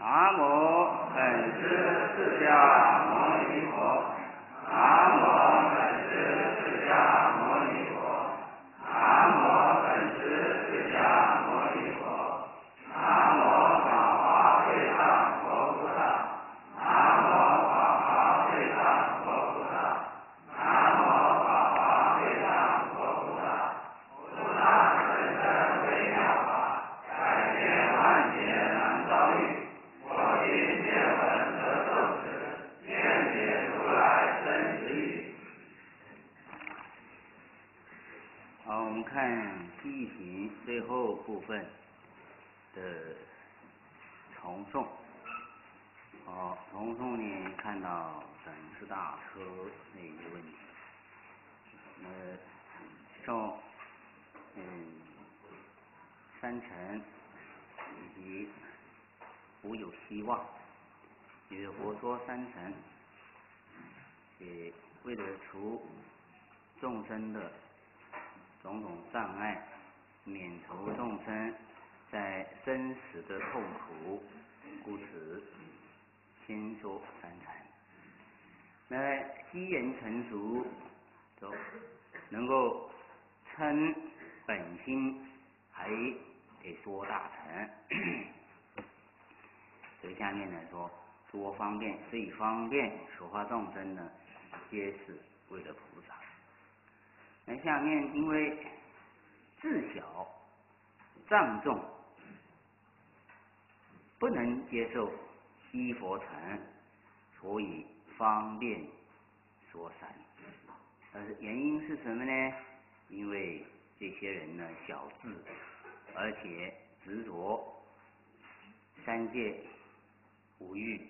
南无本师释迦牟尼佛。南无本师释迦牟尼佛。南无本师释迦牟尼佛。南无法华会上佛菩萨。南无法华会上佛菩萨。南无法华会上佛菩萨。菩萨本身为妙法，百千万劫难遭遇。我今见闻得受持，愿解如来真实义。好，我们看记行最后部分的重诵。好，重诵呢，看到本师大车那个问题。受三乘以及无有希望，就是佛说三乘，也为了除众生的种种障碍，免除众生在生死的痛苦，故此先说三乘。那机缘成熟，就能够称本心，还得说大乘。所以下面来说，多方便，所以方便所化众生呢，皆是为了菩萨。那下面因为自小障重，不能接受依佛乘，所以方便说三。但是原因是什么呢？因为这些人呢小智，而且执着三界五欲，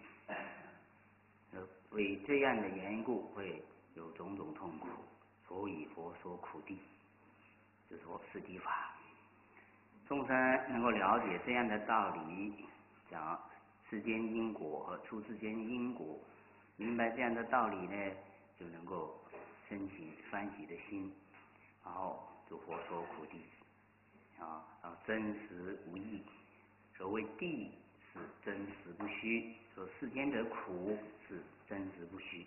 为这样的缘故会有种种痛苦，所以佛说苦地，就说四谛法。众生能够了解这样的道理，讲世间因果和出世间因果，明白这样的道理呢，就能够升起欢喜的心，然后就佛说苦地然后真实无异。所谓地是真实不虚，说世间的苦是真实不虚。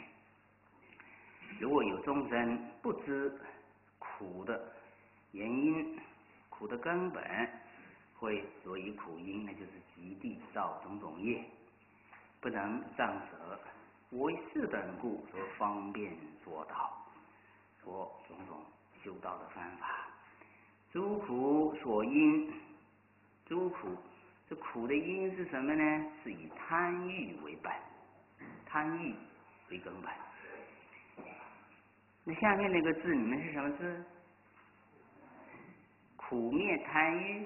如果有众生不知苦的原因、苦的根本，会所以苦因，那就是极地造种种业，不能障舍。为是等故，说方便说道，说种种修道的方法。诸苦所因，诸苦，这苦的因是什么呢？是以贪欲为本，贪欲为根本。那下面那个字，你们是什么字？苦灭贪欲，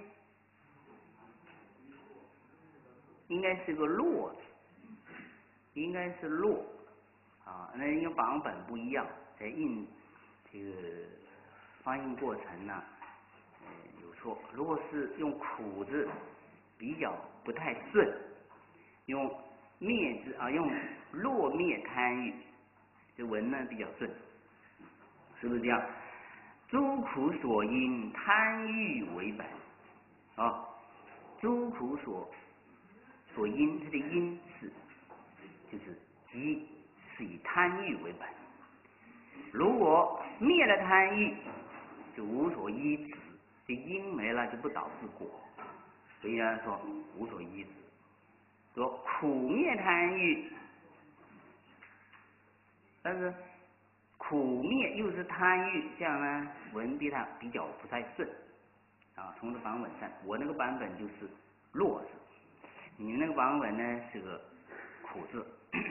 应该是个落字，应该是落那因为榜本不一样，在印这个翻译过程呢，有错。如果是用苦字，比较不太顺；用灭字用落灭贪欲，这文呢比较顺，是不是这样？诸苦所因，贪欲为本诸苦所因，它的因是就是即是以贪欲为本。如果灭了贪欲，就无所依止，这因没了就不导致果，所以呢说无所依止。说苦灭贪欲，但是苦灭又是贪欲，这样呢文比较不太顺从这版本上，我那个版本就是落字，你那个版本呢是个苦字。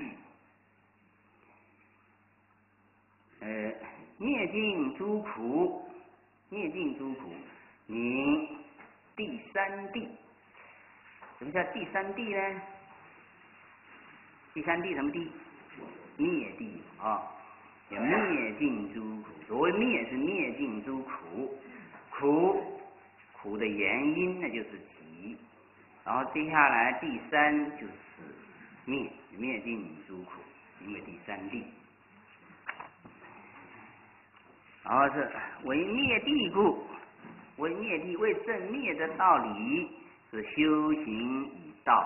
灭尽诸苦，灭尽诸苦，名第三谛。什么叫第三谛呢？第三谛什么谛？灭谛也灭尽诸苦。所谓灭是灭尽诸苦，苦的原因那就是集，然后接下来第三就是灭尽诸苦，因为第三谛。然后是为灭谛故，为灭谛，为正灭的道理是修行以道，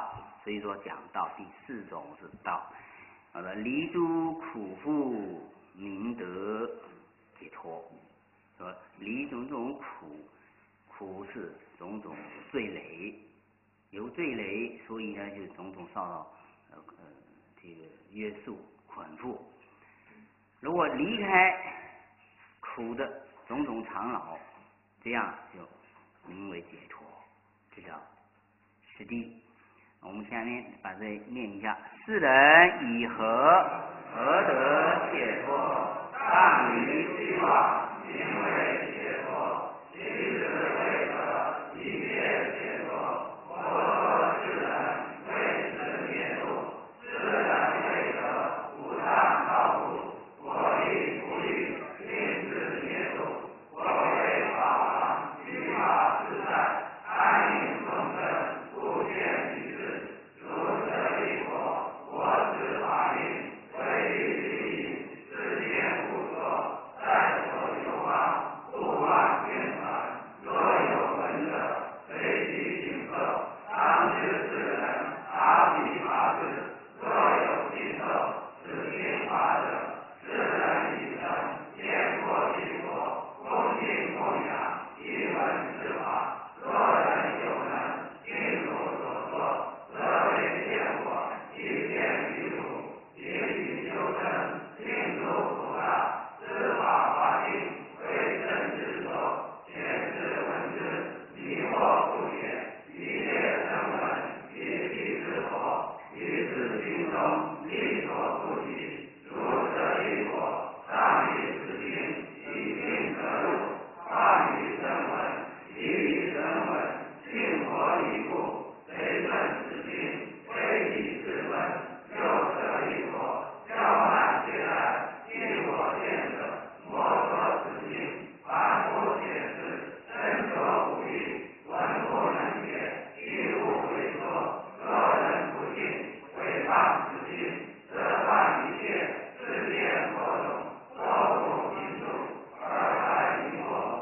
所以说讲到第4种是道。好的，离诸苦缚，明得解脱。说离种种苦，苦是种种罪累，有罪累，所以呢就种种受到这个约束捆缚。如果离开苦的种种缠绕，这样就名为解脱，这叫实谛。我们下面把这念一下：世人以何得解脱？上离虚妄，名为解脱。其实为得一切解脱。我说世人为此灭度，世人为得无上道路。我亦不欲令之灭度。我为法王，于法自在，安隐众生，不见于世。如舍利弗，我执法令，为利利益，世间无所，在所有方，不妄宣传。若有闻者，随其行受。当知世人，阿毗法智。若有信受，此听法者，世人以生，见过去佛，恭敬供养，一闻是法。若人有能，听如所说，则为见我，一见于汝，一语修身，令入菩萨，知法华定，为正之所，显示闻之，迷惑不解，一切声闻，一切之佛，于此经中，力所不及。如舍利弗，上于此经，以经得入，放于声闻，其于声闻，信佛以故，随顺此经，非以自问。又舍利弗，教慢学来，据我见者，莫说此经，凡不解释，身所不欲，闻不能解，亦勿为说。若人不信，毁谤此经，则犯一切世间佛种，错误行住，而来迷惑。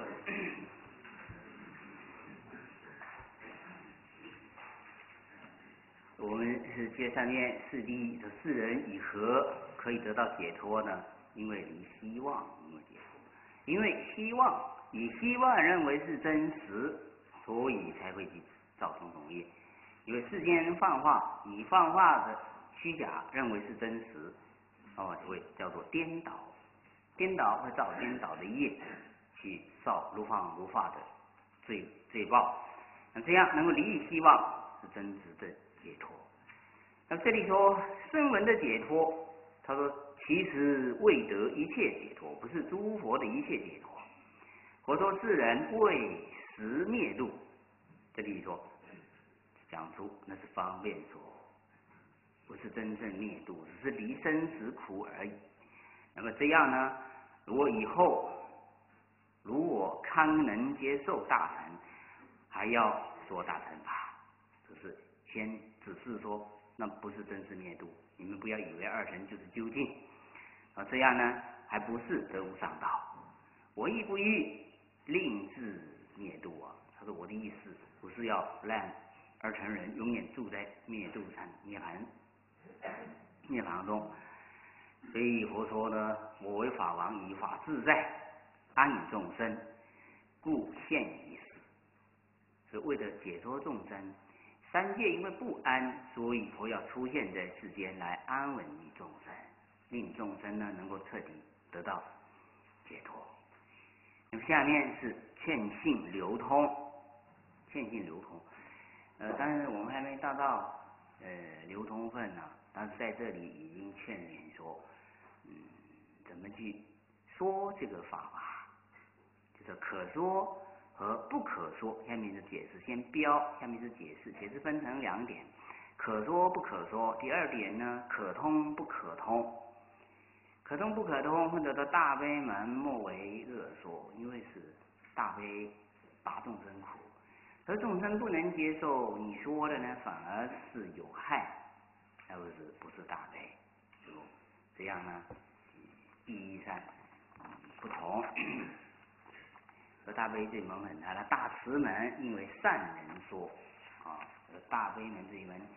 我们是接上面世谛，说世人以何可以得到解脱呢？因为离希望，因为解脱，因为希望以希望认为是真实，所以才会去造种种业。因为世间幻化，以幻化的虚假认为是真实，就会叫做颠倒，颠倒会造颠倒的业，去造如幻如化的罪报。那这样能够离于希望，是真实的解脱。那这里说声闻的解脱，他说其实未得一切解脱，不是诸佛的一切解脱。佛说世人为实灭度，这里说讲出那是方便说，不是真正灭度，只是离生死苦而已。那么这样呢，如果以后如我康能接受大乘，还要说大乘法，只是先只是说那不是真实灭度，你们不要以为二乘就是究竟这样呢还不是得无上道。我亦不欲令自灭度啊，他说我的意思不是要让二乘人永远住在灭度上涅槃中。所以佛说呢，我为法王，以法自在，安隐众生，故现于世，是为了解脱众生。三界因为不安，所以佛要出现在世间来安稳于众生，令众生呢能够彻底得到解脱。那么下面是劝信流通，劝信流通。但是我们还没达到流通分呢，但是在这里已经劝勉说，怎么去说这个法吧，就是可说和不可说。下面是解释，先标，下面是解释。解释分成2点，可说不可说。第2点呢，可通不可通。可通不可通，或者说大悲门莫为恶说，因为是大悲拔众生苦，而众生不能接受你说的呢，反而是有害，而不是大悲。这样呢，意义上不同。和大悲这门很大的大慈门，因为善人说大悲门这一门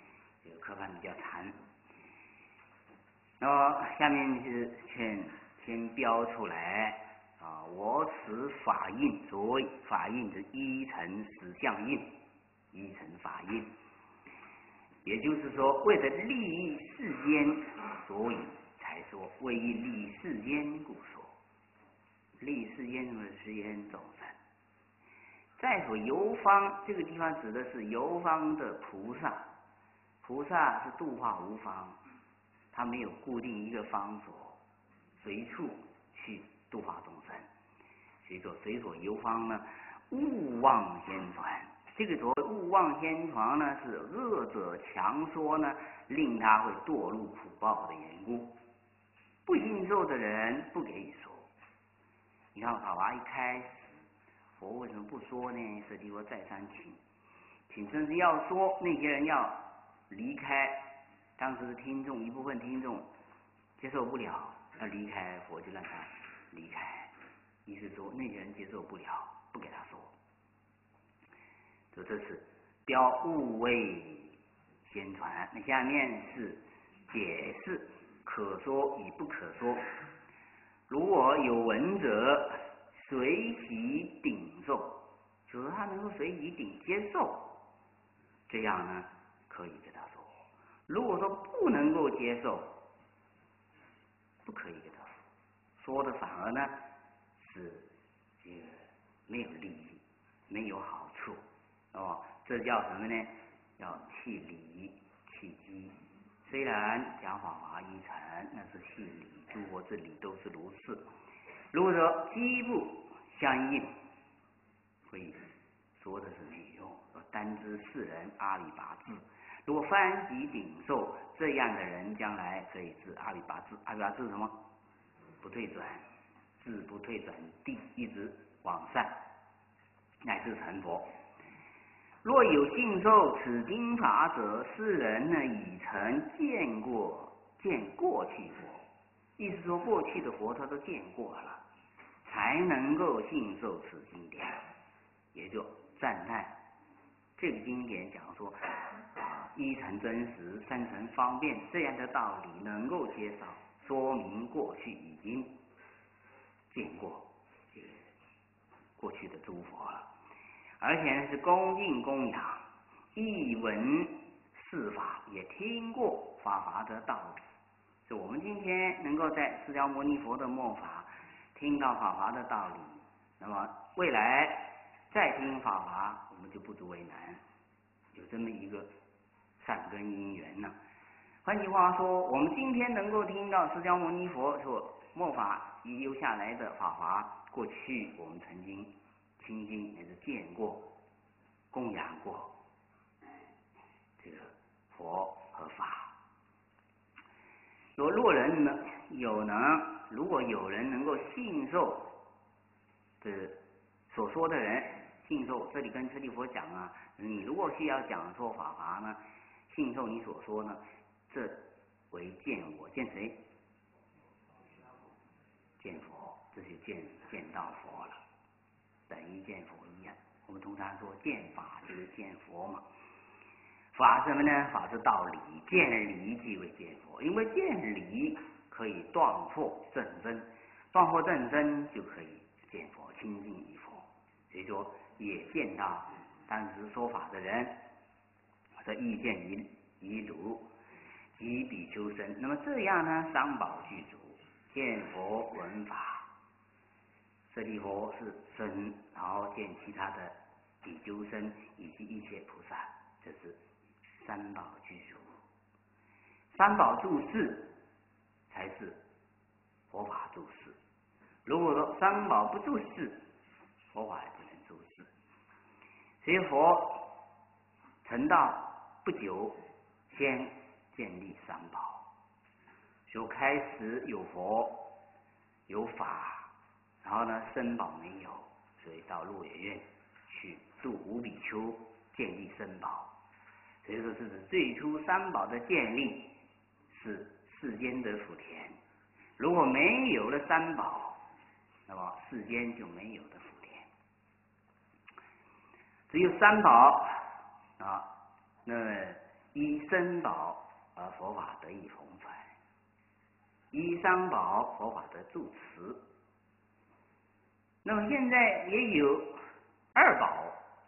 这个科判比较长。那么下面是先标出来啊，我此法印，所谓法印的一乘实相印，一乘法印，也就是说，为了利益世间，所以才说为利益世间故说。利益世间什么？世间众生。再说游方，这个地方指的是游方的菩萨。菩萨是度化无方，他没有固定一个方所，随处去度化众生。所以说，随所游方呢，勿妄先传。这个所谓勿妄先传呢，是恶者强说呢，令他会堕入苦报的缘故。不信受的人不给予说。你看法华一开始，佛为什么不说呢？舍利弗再三请甚至要说，那些人要离开，当时的听众一部分听众接受不了，要离开，佛就让他离开，意思说那些人接受不了，不给他说。这是标勿谓先传。那下面是解释可说与不可说。如果有闻者随喜顶受，就是他能够随喜接受，这样呢可以给他说。如果说不能够接受，不可以给他说，说的反而呢是这个没有利益，没有好处哦。这叫什么呢？要弃理弃机。虽然讲法华一乘，那是系理，诸佛之理都是如是。如果说机不相应，会说的是没用。单知世人阿里拔智，如果翻习顶受，这样的人将来可以至阿里拔智。阿里拔智是什么？不退转，智不退转地，一直往上，乃至成佛。若有信受此经法者，世人呢已曾见过去佛，意思说过去的佛他都见过了，才能够信受此经典，也就赞叹这个经典讲说一乘真实，三乘方便这样的道理能够介绍，说明过去已经见过这个过去的诸佛了。而且呢是恭敬供养，一闻是法，也听过法华的道理。所以我们今天能够在释迦牟尼佛的末法听到法华的道理，那么未来再听法华，我们就不足为难，有这么一个善根因缘呢。换句话说，我们今天能够听到释迦牟尼佛所末法遗留下来的法华，过去我们曾经亲近也是见过、供养过这个佛和法。若人呢如果有人能够信受这所说的人，信受这里跟舍利弗讲啊，你如果需要讲说法华呢，信受你所说呢，这为见我，见谁？见佛，这就见到佛了。等于见佛一样，我们通常说见法就是见佛嘛。法什么呢？法是道理，见理即为见佛。因为见理可以断惑正真，断惑正真就可以见佛，亲近于佛。所以说也见到当时说法的人，这意见于如及比丘僧。那么这样呢，三宝具足，见佛闻法。舍利弗是僧，然后见其他的比丘僧以及一切菩萨，这是三宝具足。三宝住世才是佛法住世。如果说三宝不住世，佛法也不能住世。所以佛成道不久，先建立三宝，就开始有佛有法。然后呢，僧宝没有，所以到鹿野苑去度五比丘，建立僧宝。所以说，这是最初三宝的建立是世间的福田。如果没有了三宝，那么世间就没有了福田。只有三宝啊，那依身宝而佛法得以弘传，依三宝佛法得住持。那么现在也有二宝，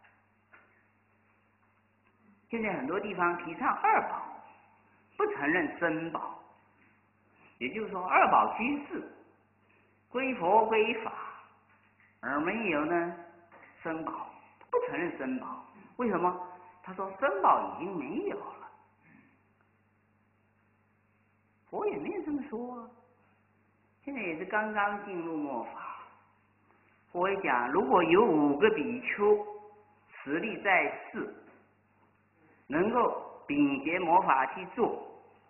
现在很多地方提倡二宝，不承认身宝，也就是说二宝居士，归佛归法，而没有呢身宝，不承认身宝。为什么？他说身宝已经没有了，佛也没有这么说啊。现在也是刚刚进入末法，佛也讲，如果有5个比丘实力在世，能够秉携魔法去做，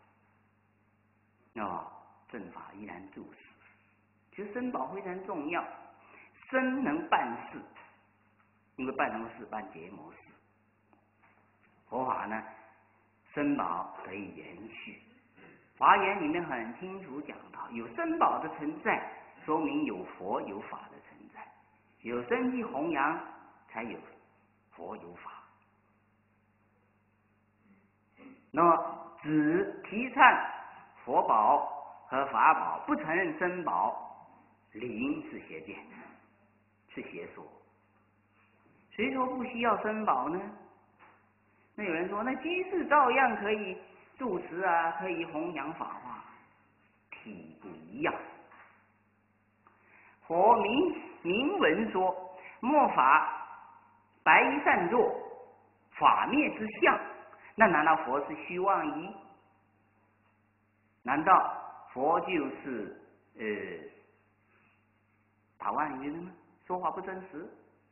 正法依然住持。其实身宝非常重要，身能办事，因为办什么事？办结魔事。佛法呢，身宝得以延续。华严里面很清楚讲到，有身宝的存在，说明有佛有法的存在，有身去弘扬，才有佛有法。那么只提倡佛宝和法宝，不承认身宝，理应是邪见，是邪说。谁说不需要身宝呢？那有人说，那居士照样可以住持啊，可以弘扬法化，体不一样。佛明文说，末法白衣善作，法灭之相。那难道佛是虚妄仪？难道佛就是打妄语的吗？说话不真实？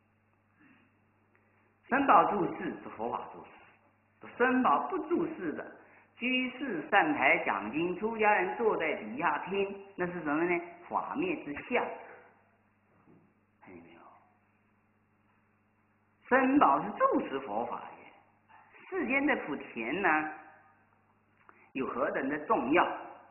身宝住世是佛法住世，身宝不住世的，居士上台讲经，出家人坐在底下听，那是什么呢？法灭之相。看见没有？身宝是住持佛法的。世间的福田呢，有何等的重要？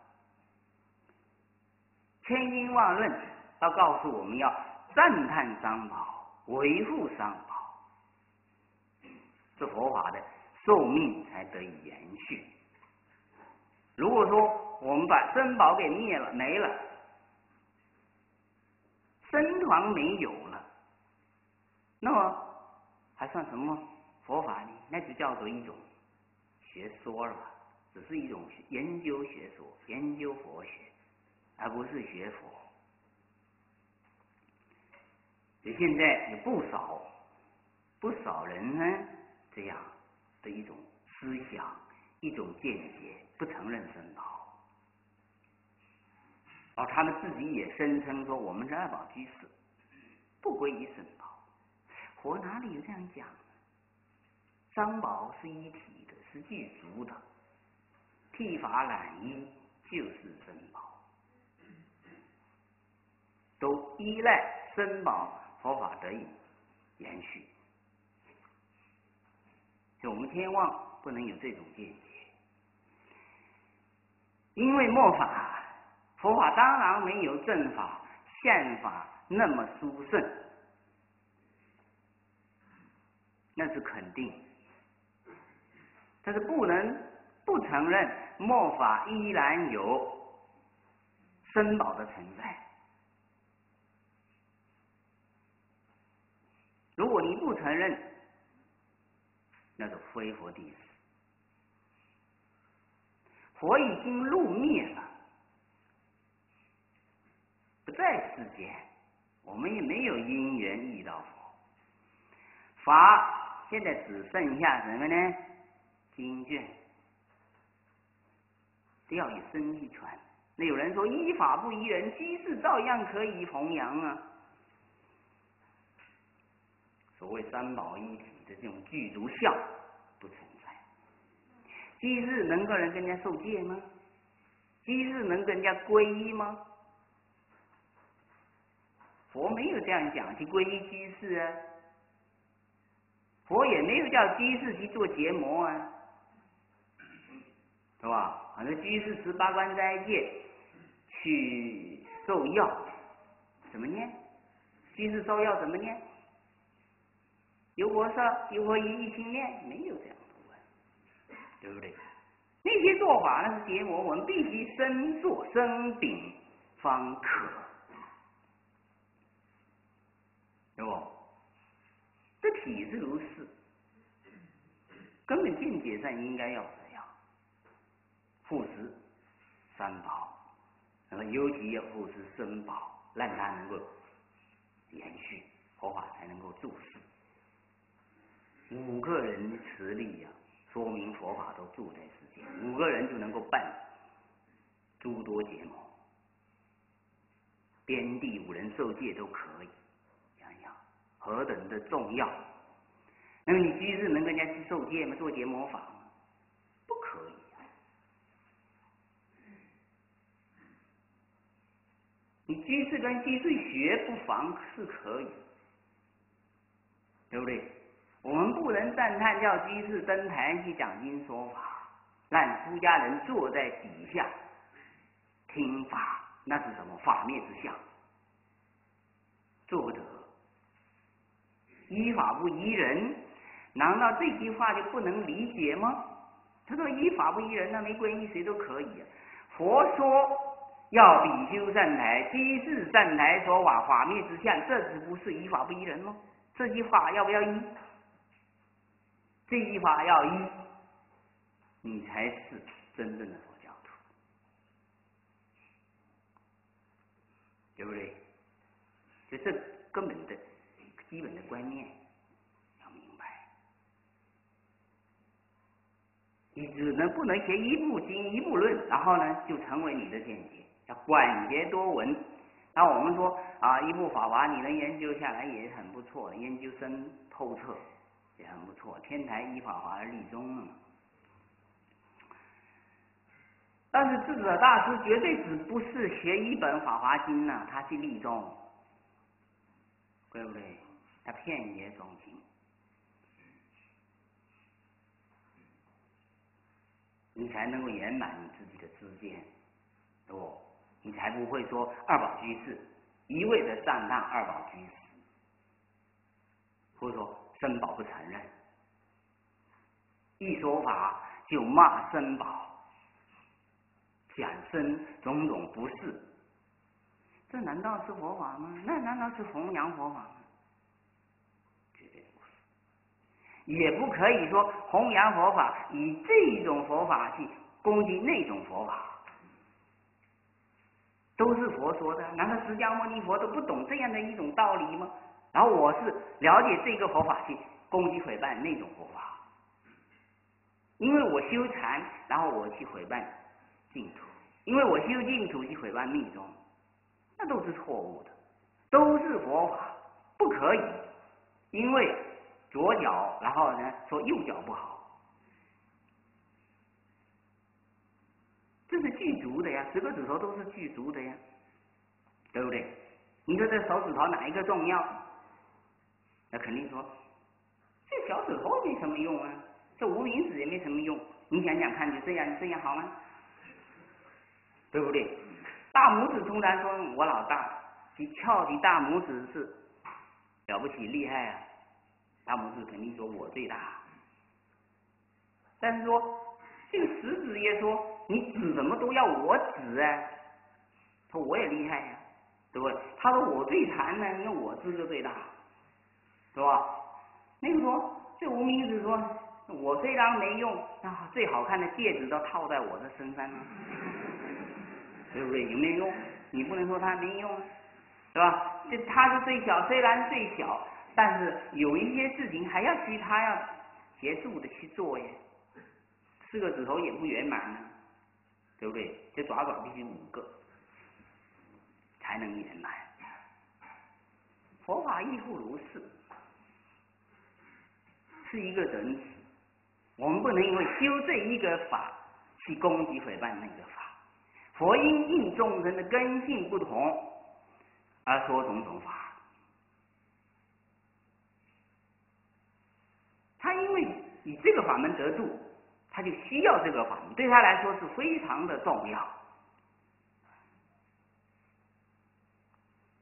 千经万论要告诉我们要赞叹三宝，维护三宝，这佛法的寿命才得以延续。如果说我们把身宝给灭了没了，身团没有了，那么还算什么佛法呢？那就叫做一种学说了，只是一种研究学说，研究佛学，而不是学佛。所以现在有不少人呢，这样的一种思想，一种见解，不承认身宝，而他们自己也声称说我们是二宝居士，不归于身宝。佛哪里有这样讲？三宝是一体的，是具足的，剃发染衣就是身宝，都依赖身宝佛法得以延续。所以我们千万不能有这种见解，因为末法佛法当然没有正法宪法那么殊胜，那是肯定。但是不能不承认末法依然有身宝的存在。如果你不承认，那是非佛弟子。佛已经入灭了，不在世间，我们也没有因缘遇到佛。法现在只剩下什么呢？经卷都要以身去传。那有人说依法不依人，居士照样可以弘扬啊。所谓三宝一体的这种具足相不存在。居士能够人跟人家受戒吗？居士能跟人家皈依吗？佛没有这样讲去皈依居士啊，佛也没有叫居士去做结魔啊。是吧？反正居士18关斋戒去受药，怎么念？居士受药怎么念？有佛说，有佛一心念，没有这样的问。 对不对？那些做法那是结魔，我们必须生做生秉方可，对不？这体是如是，根本见解上应该要这样，护持三宝，那么尤其要护持身宝，让它能够延续，佛法才能够住世。5个人的持力说明佛法都住在世间，5个人就能够办诸多结魔，边地5人受戒都可以，想想何等的重要。那么你居士能跟人家去受戒吗？做结魔法吗？不可以你居士跟居士学不妨是可以，对不对？我们不能赞叹叫居士登台去讲经说法，让出家人坐在底下听法，那是什么法灭之相？做不得。依法不依人，难道这句话就不能理解吗？他说依法不依人，那没关系，谁都可以啊。佛说要比丘上台，居士上台说法，法灭之相，这只不是依法不依人吗？这句话要不要依？这句话要依，你才是真正的佛教徒，对不对？就这根本的基本的观念要明白。你只能不能学一部经一部论，然后呢就成为你的见解，要广学多闻。那我们说一部法华你能研究下来也很不错，研究深透彻也很不错，天台依法华而立宗了嘛。但是智者大师绝对只不是学一本法华经呢，他去立宗，对不对？他遍学总经，你才能够圆满你自己的知见，对不？你才不会说二宝居士一味的赞叹二宝居士，或者说僧宝不承认，一说法就骂僧宝，讲僧种种不是，这难道是佛法吗？那难道是弘扬佛法吗？绝对不是。也不可以说弘扬佛法以这种佛法去攻击那种佛法，都是佛说的，难道释迦牟尼佛都不懂这样的一种道理吗？然后我是了解这个佛法去攻击毁谤那种佛法，因为我修禅，然后我去毁谤净土，因为我修净土去毁谤密宗，那都是错误的，都是佛法，不可以因为左脚然后呢说右脚不好，这是具足的呀，10个指头都是具足的呀，对不对？你说这手指头哪一个重要？那肯定说这小指头没什么用啊，这无名指也没什么用，你想想看，就这样好吗？对不对？大拇指通常说我老大，你翘起大拇指是了不起厉害啊，大拇指肯定说我最大，但是说这个食指也说你指什么都要我指啊，说我也厉害呀，对不对？他说我最长呢，那我指就最大，是吧？那个说这无名指说我虽然没用，最好看的戒指都套在我的身上了，对不对？有没有用？你不能说他没用，是吧？这他是最小，虽然最小，但是有一些事情还要需他要协助的去做呀。4个指头也不圆满呢，对不对？这爪爪必须5个才能圆满。佛法亦复如是，是一个整体。我们不能因为修这一个法去攻击毁谤那个法。佛因应众生的根性不同而说种种法，他因为以这个法门得度，他就需要这个法门，对他来说是非常的重要。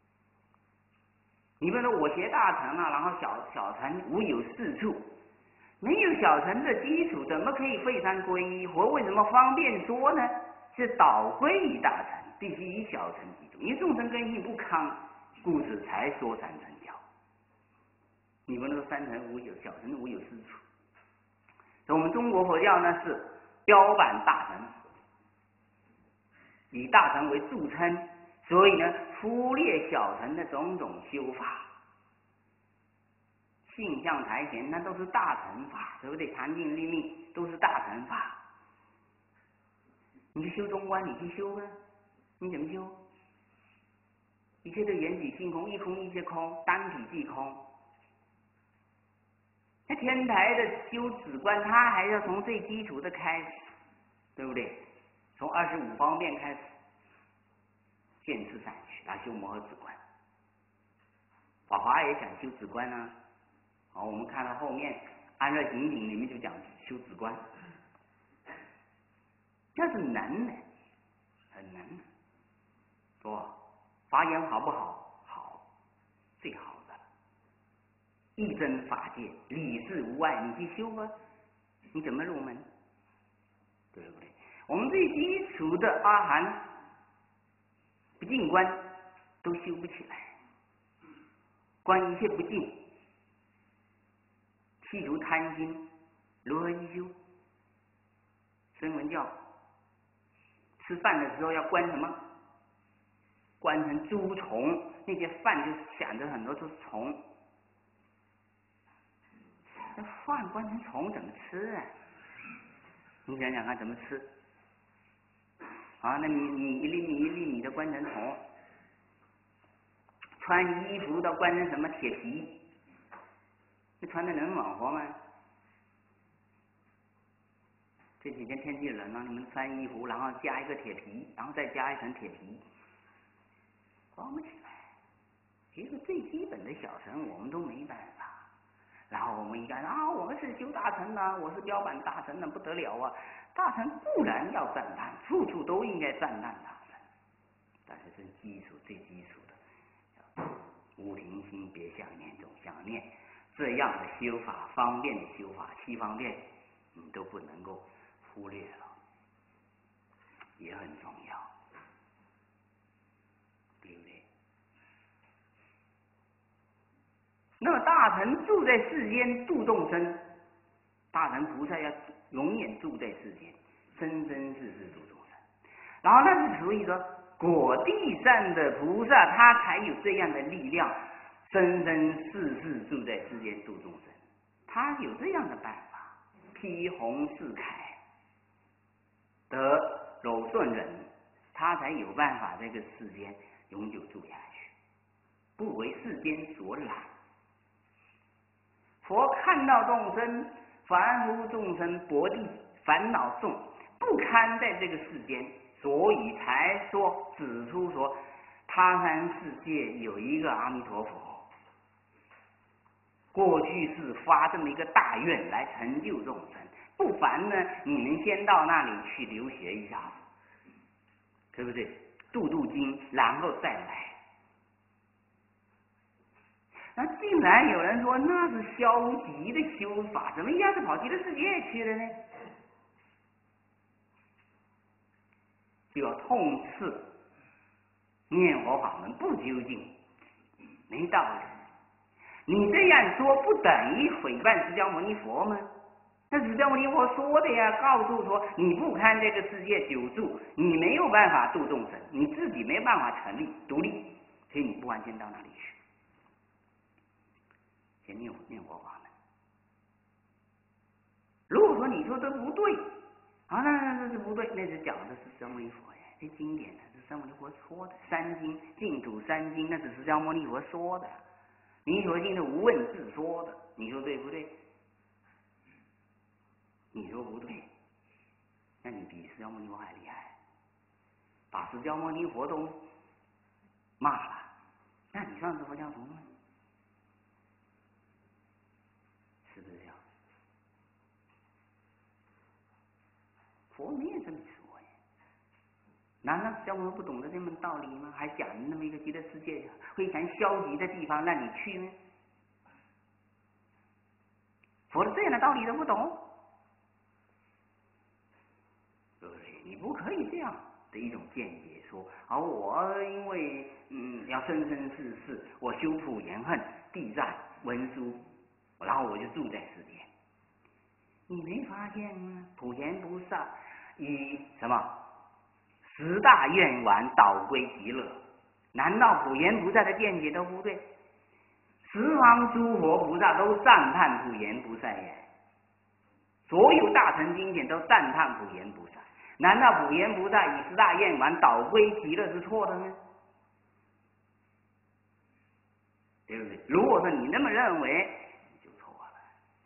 你比如说我学大乘然后小乘无有是处， 没有小乘的基础，怎么可以废三皈依佛？为什么方便说呢？是导归于大乘，必须以小乘基础，因为众生根性不康，故此才说三乘教。你们那个三乘无有，小乘无有是处。我们中国佛教呢是标榜大乘，以大乘为著称，所以呢忽略小乘的种种修法。性相台前那都是大乘法，对不对？禅定律密都是大乘法。你去修中观，你去修啊？你怎么修？一切都缘起性空，一空一切空，单体即空。那天台的修止观，他还要从最基础的开始，对不对？从25方面开始，见识上去，来修摩诃止观。法华也讲修止观啊。好，我们看到后面安乐行品里面就讲修止观，那是难的，很难的。说法眼好不好？好，最好的。一真法界，理事无碍，你去修吧，你怎么入门？对不对？我们最基础的阿含不净观都修不起来，观一切不净，去除贪心，如何去修？声闻教吃饭的时候要观什么？观成诸虫，那些饭就想着很多都是虫。那饭观成虫怎么吃啊？你想想看怎么吃？啊，那你一粒米都观成虫，穿衣服都观成什么铁皮？那穿的能暖和吗？这几天天气冷了，你们穿衣服，然后加一个铁皮，然后再加一层铁皮，光不起来。一个最基本的小乘我们都没办法。然后我们一看啊，我们是修大乘的，我是标榜大乘的不得了啊！大乘固然要赞叹，处处都应该赞叹大乘，但是这基础最基础的，无停心，别想念，总想念，这样的修法，方便的修法，7方面你都不能够忽略了，也很重要，对不对？那么大乘住在世间度众生，大乘菩萨要永远住在世间，生生世世度众生。然后那是属于说果地上的菩萨，他才有这样的力量，生生世世住在世间度众生。他有这样的办法，披红饰铠，得柔顺忍，他才有办法在这个世间永久住下去，不为世间所染。佛看到众生，凡夫众生薄地烦恼重，不堪在这个世间，所以才说指出说，他山世界有一个阿弥陀佛，过去是发这么一个大愿来成就众生，不妨呢，你们先到那里去留学一下子，对不对？度经，然后再来。那竟然有人说那是消极的修法，怎么一下子跑极乐世界去了呢？就要痛斥念佛法门不究竟，没道理。你这样说不等于诽谤释迦牟尼佛吗？那释迦牟尼佛说的呀，告诉说你不堪这个世界久住，你没有办法度众生，你自己没办法成立独立，所以你不完全到哪里去。念佛法门，如果说你说这不对，啊，那是不对，那是讲的是释迦牟尼佛呀，这经典呢是释迦牟尼佛说的，三经净土三经那是释迦牟尼佛说的，弥陀经的无问自说的，你说对不对？你说不对，那你比释迦牟尼佛还厉害，把释迦牟尼佛都骂了，那你算是佛教徒吗？是不是这样？佛没有这么说呀，难道教我不懂得这门道理吗？还讲那么一个极乐世界非常消极的地方让你去呢？ 佛的这样的道理都不懂，对不对？你不可以这样的一种见解说，我因为要生生世世，我修普贤恨、地藏文殊，然后我就住在世间。你没发现吗？普贤菩萨以什么10大愿王导归极乐？难道普贤菩萨的见解都不对？十方诸佛菩萨都赞叹普贤菩萨耶，所有大乘经典都赞叹普贤菩萨。难道普贤菩萨以10大愿王导归极乐是错的呢？对不对？如果说你那么认为，你就错了。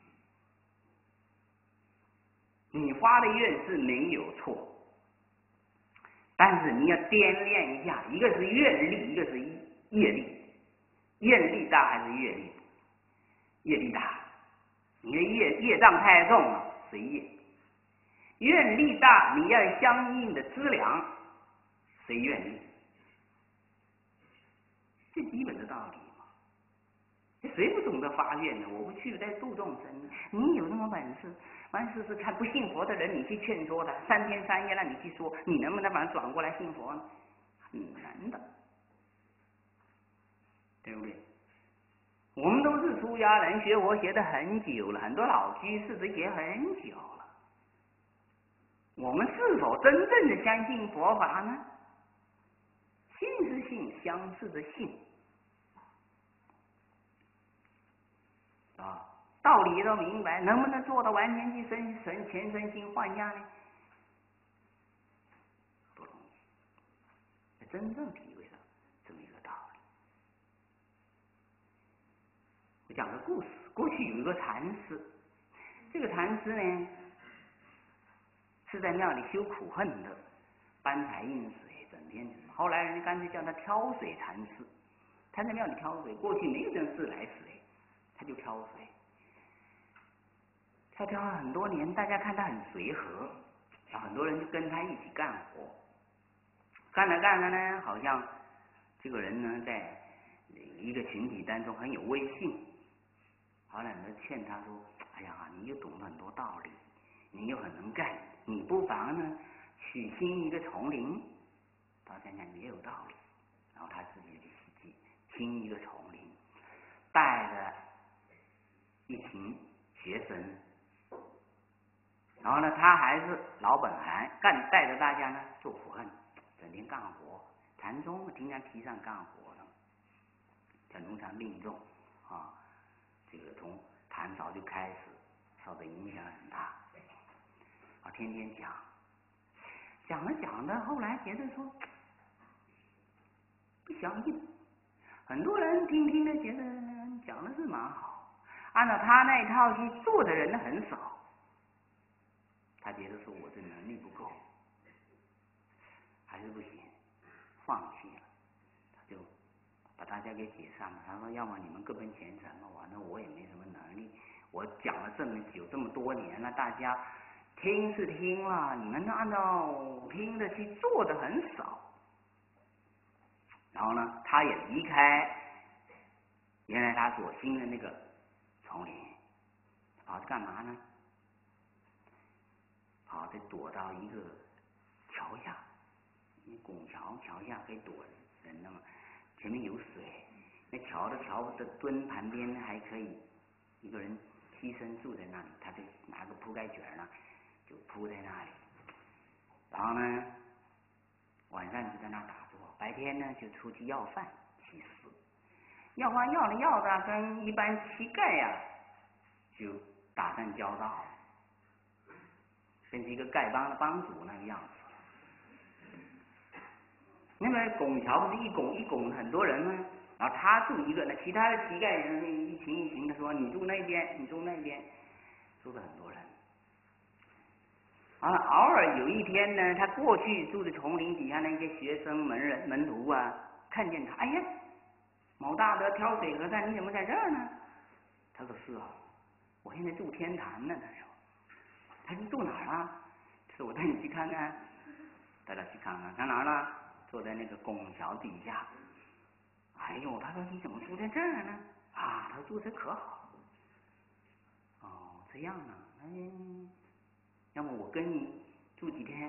你发的愿是没有错，但是你要掂量一下，一个是愿力，一个是业力。愿力大还是业力？业力大，你的业障太重了，随业。愿力大，你要相应的资粮，随愿力。这基本的道理嘛。谁不懂得发愿呢？我不去在度众生，你有那么本事，完试试看，不信佛的人你去劝说他，3天3夜让你去说，你能不能把他转过来信佛呢？很难的，对不对？我们都是出家人，学佛学得很久了，很多老居士都学很久了。我们是否真正的相信佛法呢？信是信，相似的信啊，道理都明白，能不能做到完全去全身心换下呢？不容易，真正体会到这么一个道理。我讲个故事，过去有一个禅师，这个禅师呢是在庙里修苦恨的，搬柴运水，整天后来人家干脆叫他挑水禅师。他在庙里挑水，过去没有人自来水，他就挑水。他挑了很多年，大家看他很随和，很多人就跟他一起干活。干着干着呢，好像这个人呢在一个群体当中很有威信。后来人劝他说：“哎呀，你又懂得很多道理，你又很能干，你不妨呢去兴一个丛林。”他想想也有道理，然后他自己去兴一个丛林，带着一群学生，然后呢，他还是老本行，带着大家呢做苦恨，整天干活。禅宗经常提倡干活的，在农场命种啊。这个从唐朝就开始受的影响很大，天天讲着讲着，后来觉得说不相信，很多人听的觉得讲的是蛮好，按照他那一套去做的人很少，他觉得说我这能力不够，还是不行，放弃了，他就把大家给解散了。他说：“要么你们各奔前程了，那我也没什么能力。我讲了这么久，这么多年了，大家听是听了，你们按照听的去做的很少。”然后呢，他也离开原来他所兴的那个丛林，跑去干嘛呢？跑去躲到一个桥下，拱桥下可以躲人的嘛。前面有水，那桥的墩旁边还可以一个人栖身住在那里，他就拿个铺盖卷呢，就铺在那里，然后呢晚上就在那打坐，白天呢就出去要饭乞食，要饭要的跟一般乞丐呀就打上交道，变成一个丐帮的帮主那个样子。那么拱桥不是一拱很多人吗？然后他住一个，那其他的乞丐人一群的说：“你住那边，你住那边。”住了很多人。偶尔有一天呢，他过去住的丛林底下那些学生门徒啊，看见他，哎呀，某大德挑水和尚，你怎么在这儿呢？他说：“是啊，我现在住天坛呢。”他说：“他说住哪儿啊？”他说：“我带你去看看。”带他去看看，看哪儿了？坐在那个拱桥底下。哎呦，他说：“你怎么住在这儿呢？”啊，他说：“住这可好。”哦， 这样啊，要么我跟你住几天，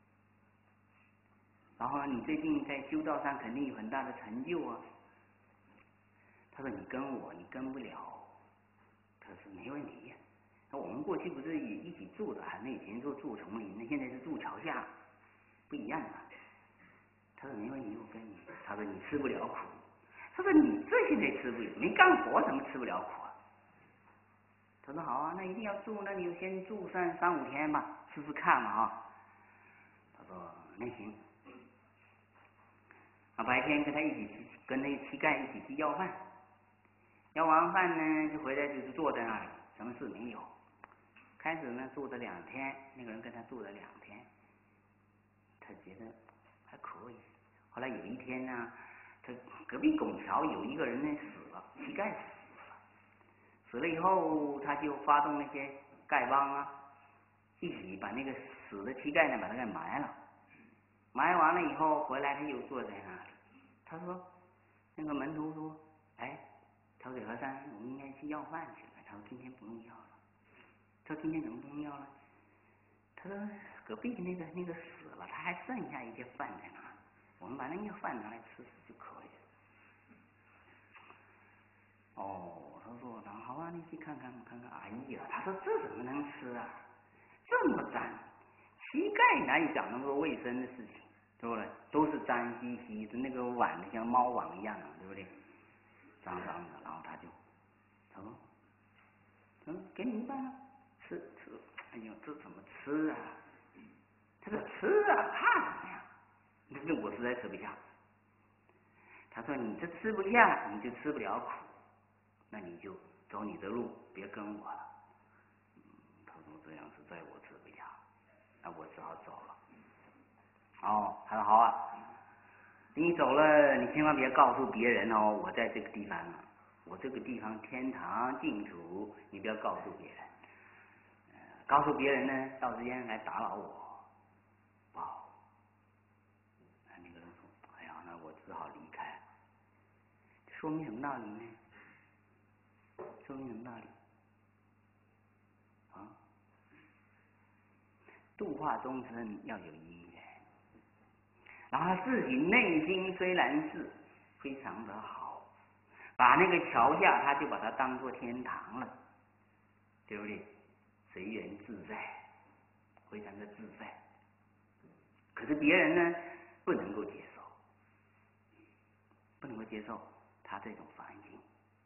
然后你最近在修道上肯定有很大的成就啊。他说你跟我，你跟不了。他说没问题呀。那我们过去不是也一起住的，那以前住丛林，那现在是住桥下，不一样啊。他说没问题，我跟你。他说你吃不了苦。他说你这现在吃不了，没干活怎么吃不了苦啊？他说好啊，那一定要住，那你就先住上3-5天吧，试试看嘛啊。他说那行。白天跟他一起去，跟那乞丐一起去要饭，要完饭呢就回来就坐在那里，什么事没有。开始呢住了2天，那个人跟他住了2天，他觉得还可以。后来有一天呢，他隔壁拱桥有一个人呢死了，乞丐死了以后，他就发动那些丐帮啊，一起把那个死的乞丐呢把他给埋了。埋完了以后回来，他又坐在那里。他说那个门徒说，哎，他说和尚，我们应该去要饭去了。他说今天不用要了。他说今天怎么不用要了？他说隔壁那个死了，他还剩下一些饭在那，我们把那个饭拿来吃吃就可以了。哦，他说好啊，你去看看。哎呀，他说这怎么能吃啊？这么脏，乞丐哪有讲那么多卫生的事情，对不对？都是脏兮兮的，那个碗像猫碗一样啊，对不对？脏脏的，然后他说，给你饭啊，吃。哎呦，这怎么吃啊？他说吃啊，怕什么呀？那我实在吃不下。他说你这吃不下，你就吃不了苦，那你就走你的路，别跟我了。他说这样实在我吃不下，那我只好走了。他说好啊，你走了，你千万别告诉别人哦，我在这个地方啊，我这个地方天堂净土，你不要告诉别人。告诉别人呢，到时间来打扰我，不好。那个人说，哎呀，那我只好离开。说明什么道理呢？说明什么道理？度化众生要有因缘，然后他自己内心虽然是非常的好，把那个桥下他就把它当作天堂了，对不对？随缘自在，非常的自在。可是别人呢不能够接受，他这种环境，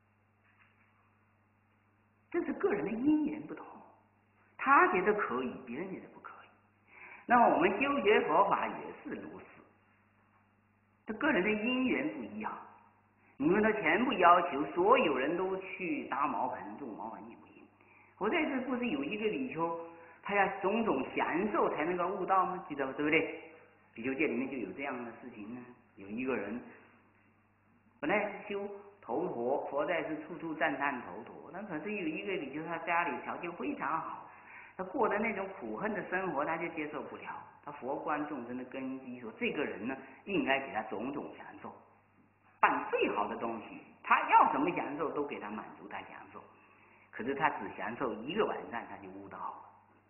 这是个人的因缘不同，他觉得可以，别人觉得不可以。那么我们修学佛法也是如此，这个人的因缘不一样。你们的全部要求所有人都去搭茅棚住茅棚也不行。我在这不是有一个比丘，他要种种享受才能够悟道吗？记得对不对？比丘戒里面就有这样的事情呢。有一个人本来修头陀，佛在是处处赞叹头陀，那可是有一个比丘，他家里条件非常好，他过的那种苦恨的生活他就接受不了。他佛观众生的根基说，这个人呢应该给他种种享受，办最好的东西，他要什么享受都给他满足他享受。可是他只享受1个晚上他就悟道了，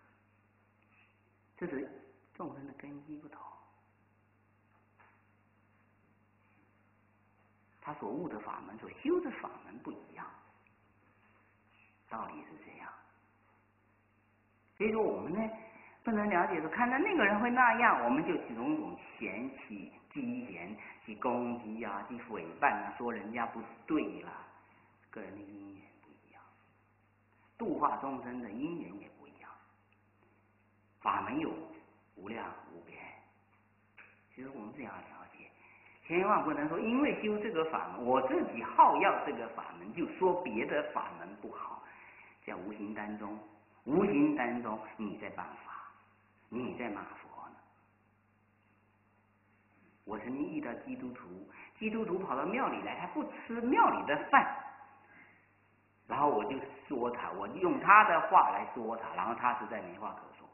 这是众生的根基不同，他所悟的法门所修的法门不一样，道理是这样。所以说我们呢不能了解说，看到那个人会那样，我们就种种嫌弃、讥嫌、去攻击啊，去诽谤啊，说人家不对啦。个人的因缘不一样，度化众生的因缘也不一样，法门有无量无边。其实我们这样了解，千万不能说因为修这个法门，我自己好要这个法门，就说别的法门不好。在无形当中你在办法，你在骂佛呢。我曾经遇到基督徒跑到庙里来，他不吃庙里的饭，然后我就说他，我用他的话来说他，然后他实在没话可说。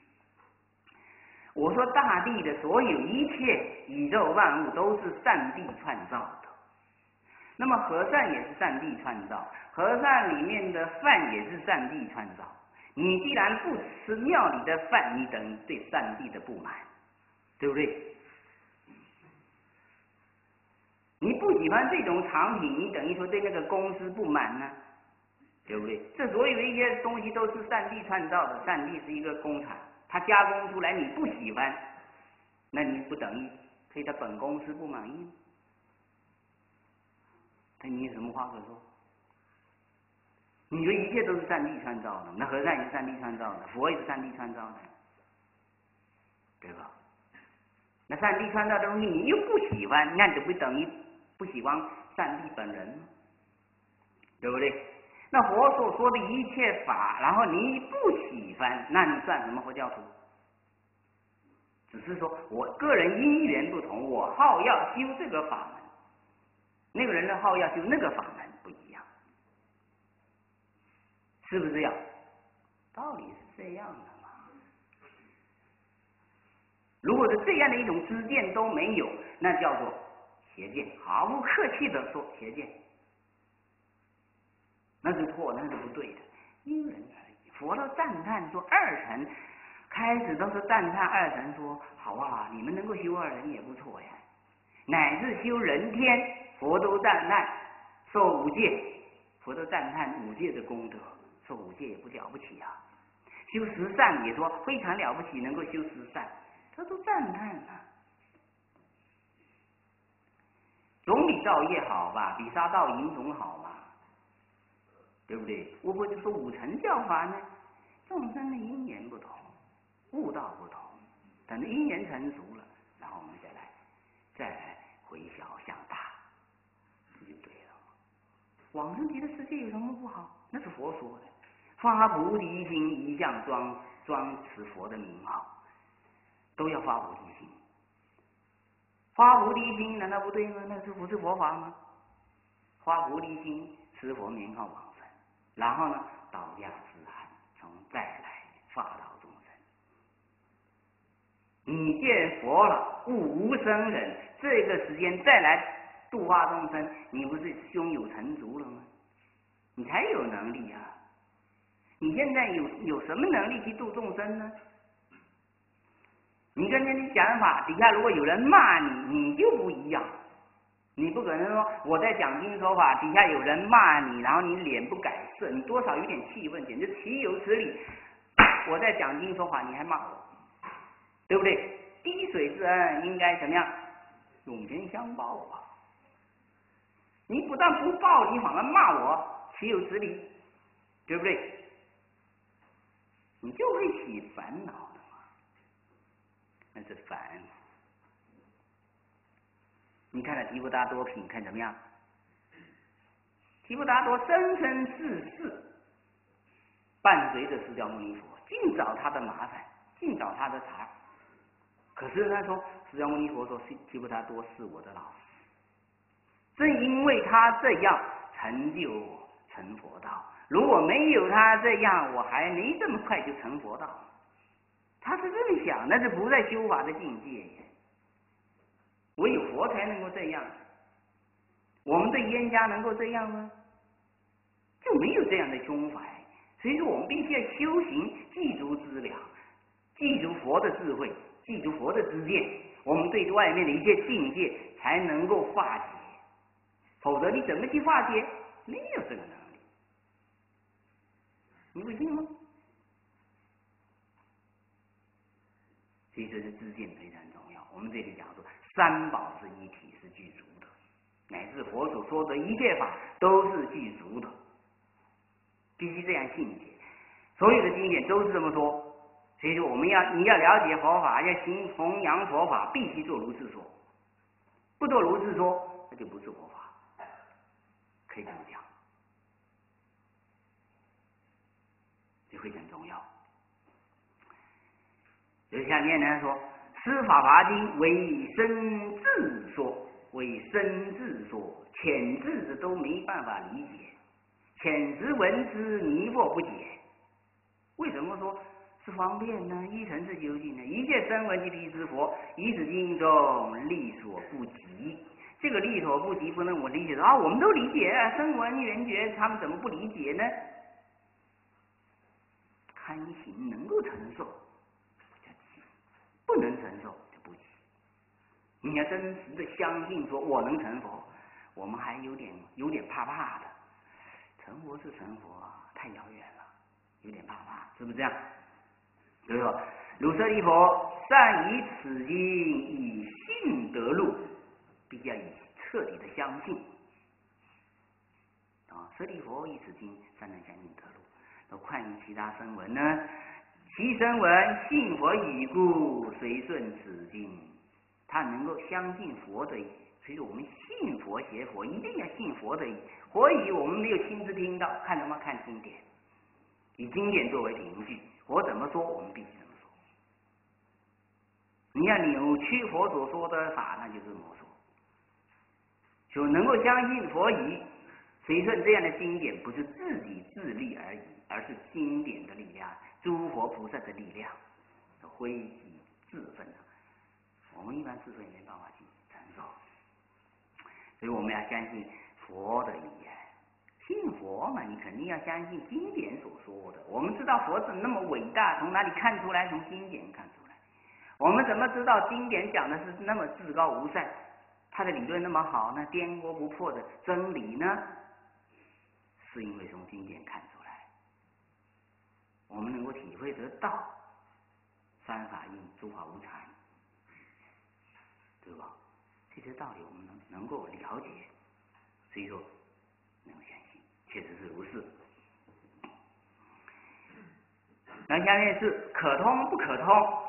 我说大地的所有一切宇宙万物都是上帝创造的，那么和尚也是上帝创造，和尚里面的饭也是上帝创造， 你既然不吃庙里的饭，你等于对上帝的不满，对不对？你不喜欢这种产品，你等于说对那个公司不满呢，对不对？这所有的一些东西都是上帝创造的，上帝是一个工厂，他加工出来你不喜欢，那你不等于对他本公司不满意吗？那你有什么话可说？你说一切都是上帝创造的，那和尚也是上帝创造的，佛也是上帝创造的，对吧？那上帝创造的东西你又不喜欢，那你不等于不喜欢上帝本人吗？对不对？那佛所说的一切法，然后你不喜欢，那你算什么佛教徒？只是说我个人因缘不同，我好要修这个法门，那个人的好要修那个法门不一样，是不是这样？道理是这样的嘛。如果是这样的一种知见都没有，那叫做邪见，毫不客气的说邪见，那是错，那是不对的，因人而异。佛都赞叹说二乘，开始都是赞叹二乘说好啊，你们能够修二乘也不错呀，乃至修人天，佛都赞叹，受五戒，佛都赞叹五戒的功德，受五戒也不了不起啊，修十善也说非常了不起，能够修十善，他都赞叹啊，总比造业好吧，比杀盗淫总好嘛，对不对？我不就说五乘教法呢？众生的因缘不同，悟道不同，等因缘成熟了，然后我们再来回小向大，这就对了。往生极乐世界有什么不好？那是佛说的，发菩提心，一向专持佛的名号，都要发菩提心。发菩提心难道不对吗？那是不是佛法吗？发菩提心，持佛名号往生，然后呢，倒驾自寒，从再来化导众生。你见佛了，悟无生忍，这个时间再来度化众生，你不是胸有成竹了吗？你才有能力啊！你现在有什么能力去度众生呢？你跟人家讲法底下，如果有人骂你，你就不一样。你不可能说我在讲经说法，底下有人骂你，然后你脸不改色，你多少有点气愤，简直岂有此理！我在讲经说法，你还骂我，对不对？滴水之恩应该怎么样？涌泉相报啊！你不但不报，你反而骂我，岂有此理？对不对？你就会起烦恼的嘛，那是烦。你看了提婆达多品，看怎么样？提婆达多生生世世伴随着释迦牟尼佛，尽找他的麻烦，尽找他的茬。可是他说，释迦牟尼佛说，提婆达多是我的老师，正因为他这样成就我成佛道。如果没有他这样，我还没这么快就成佛道。他是这么想，那是不在修法的境界。唯有佛才能够这样。我们对冤家能够这样吗？就没有这样的胸怀。所以说，我们必须要修行，记住资粮，记住佛的智慧，记住佛的知见，我们对外面的一切境界才能够化解。否则，你怎么去化解？没有这个能力。你会信吗？所以这是知见非常重要。我们这里讲说，三宝是一体，是具足的，乃至佛所说的一切法都是具足的，必须这样信解。所有的经典都是这么说。所以说，你要了解佛法，要弘扬佛法，必须做如是说。不做如是说，那就不是佛法，可以这么讲。这非常重要。就下面呢说，施法华经为深智说，为深智说，浅智的都没办法理解，浅识闻之迷惑不解。为什么说是方便呢？一尘是究竟呢？一切声闻及彼之佛，以此经中力所不及。这个力所不及不能我理解啊，我们都理解啊，声闻缘觉他们怎么不理解呢？ 贪行能够承受叫急，不能承受就不急。你要真实的相信说我能成佛，我们还有点怕怕的。成佛是成佛啊，太遥远了，有点怕怕，是不是这样？所以说，如舍利弗，善以此经以信得入，必须要以彻底的相信啊！舍利弗以此经才能相信得入。那况其他声闻呢？其声闻信佛已故，随顺此经，他能够相信佛的。所以说，我们信佛学佛，一定要信佛的。佛语我们没有亲自听到，看什么？看经典，以经典作为凭据。佛怎么说，我们必须这么说。你要扭曲佛所说的法，那就是魔说。就能够相信佛语，随顺这样的经典，不是自己自力而已，而是经典的力量，诸佛菩萨的力量，挥己自奋。我们一般世俗也没办法去承受，所以我们要相信佛的语言。信佛嘛，你肯定要相信经典所说的。我们知道佛是那么伟大，从哪里看出来？从经典看出来。我们怎么知道经典讲的是那么至高无上，他的理论那么好呢？颠簸不破的真理呢？是因为从经典看出来，我们能够体会得到三法印、诸法无常，对吧？这些道理我们能够了解，所以说能够相信，确实是如是。那下面是可通不可通，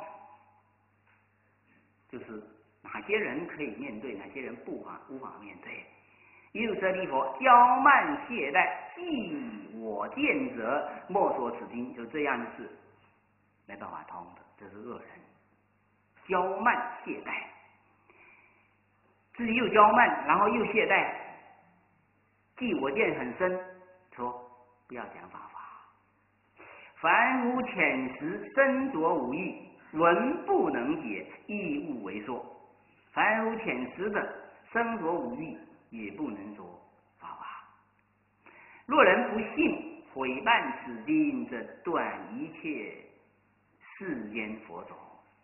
就是哪些人可以面对，哪些人无法面对。又舍利弗，骄慢懈怠，既我见者，莫说此经。就这样的事没办法通的，这是恶人。骄慢懈怠，自己又骄慢，然后又懈怠，既我见很深，说不要讲法法。凡无浅识，身着五欲，闻不能解，亦勿为说。凡无浅识的，身着五欲，也不能说法法。若人不信，毁谤此经，则断一切世间佛种。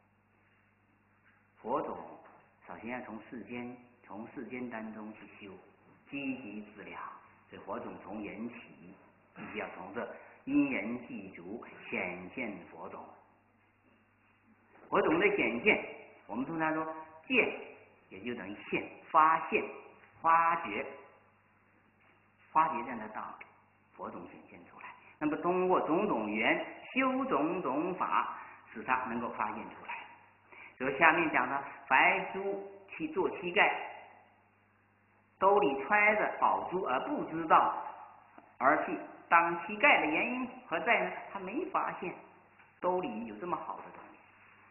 佛种首先要从世间当中去修，积极治疗。所以佛种从缘起，必须要从这因缘具足显现佛种。佛种的显现，我们通常说见，也就等于现，发现、发掘这样的道理，佛种显现出来。那么通过种种缘修种种法，使它能够发现出来。所以下面讲的，凡猪去做乞丐，兜里揣着宝珠而不知道，而去当乞丐的原因何在呢？他没发现兜里有这么好的东西。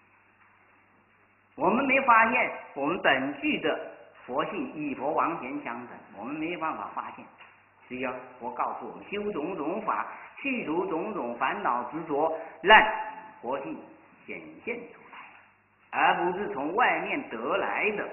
我们没发现，我们本具的佛性与佛王贤相等，我们没有办法发现。所以佛告诉我们，修种种法，去除种种烦恼执着，让佛性显现出来，而不是从外面得来的。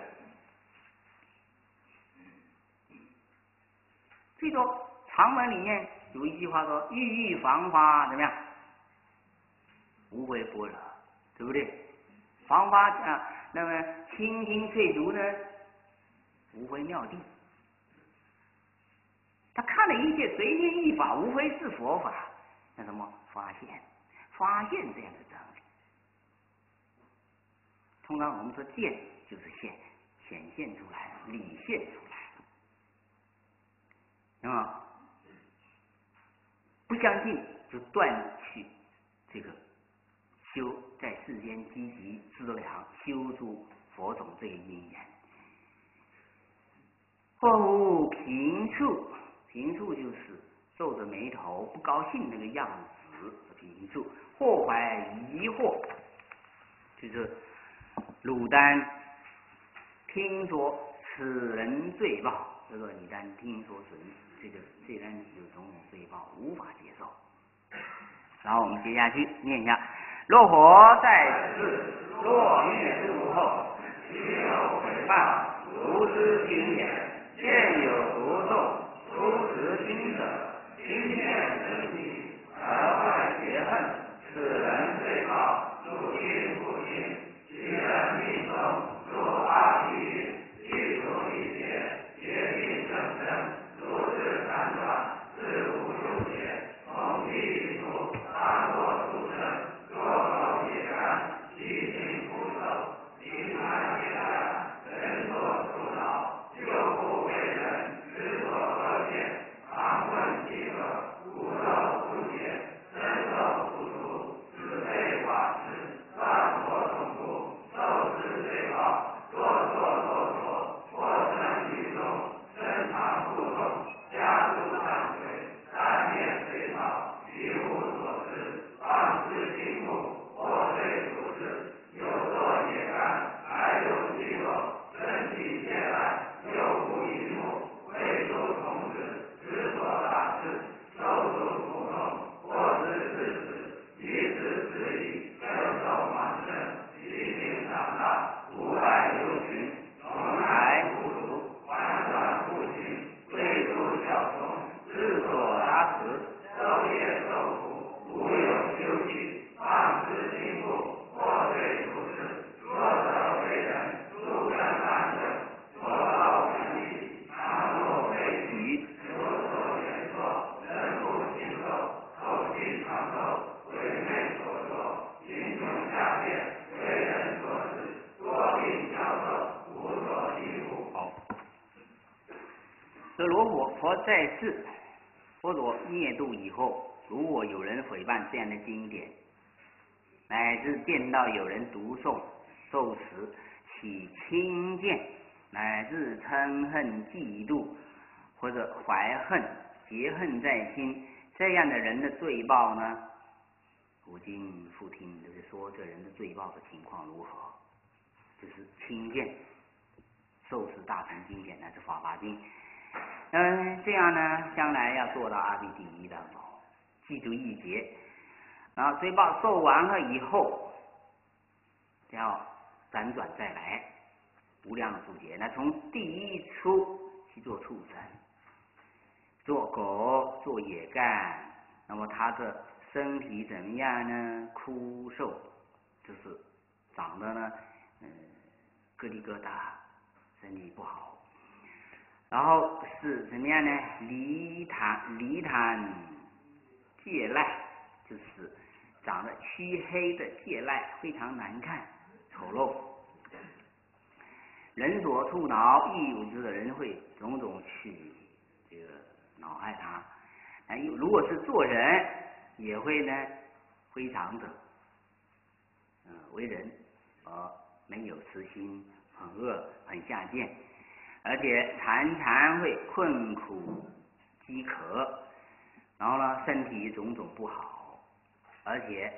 这个常文里面有一句话说：“郁郁防发，怎么样？无为般若，对不对？防发啊，那么清清翠竹呢，无非妙谛。他看了一切随念一法，无非是佛法。那什么发现这样的真理。通常我们说见就是显现出来，理现出来。那么不相信就断去这个修在世间积极资粮，修出佛种这个因缘。或无平处，平处就是皱着眉头不高兴那个样子，平处。或怀疑惑，就是鲁丹听说此人罪报，这个鲁丹听说这人有种种罪报，无法接受。然后我们接下去念一下：若佛在世，若灭度后，须有毁谤，如知经典，见有读诵，初识经者，心念之体，而坏结恨， 这罗佛在世或者灭度以后，如果有人诽谤这样的经典，乃至见到有人读诵受持起轻贱，乃至嗔恨嫉妒或者怀恨结恨在心，这样的人的罪报呢，古今复听，就是说这人的罪报的情况如何，就是轻贱受持大乘经典乃至法华经，这样呢，将来要做到阿鼻第一的记住一节，然后罪报受完了以后，要辗转再来无量数劫，那从第一出去做畜生，做狗，做野干，那么他的身体怎么样呢？枯瘦，就是长得呢，疙里疙瘩，身体不好。然后是怎么样呢？离檀芥赖，就是长得黢黑的芥赖，非常难看，丑陋。人所触恼，亦有之的人会种种去这个恼害他。如果是做人，也会呢非常的为人没有慈心，很恶很下贱，而且常常会困苦饥渴，然后呢身体种种不好，而且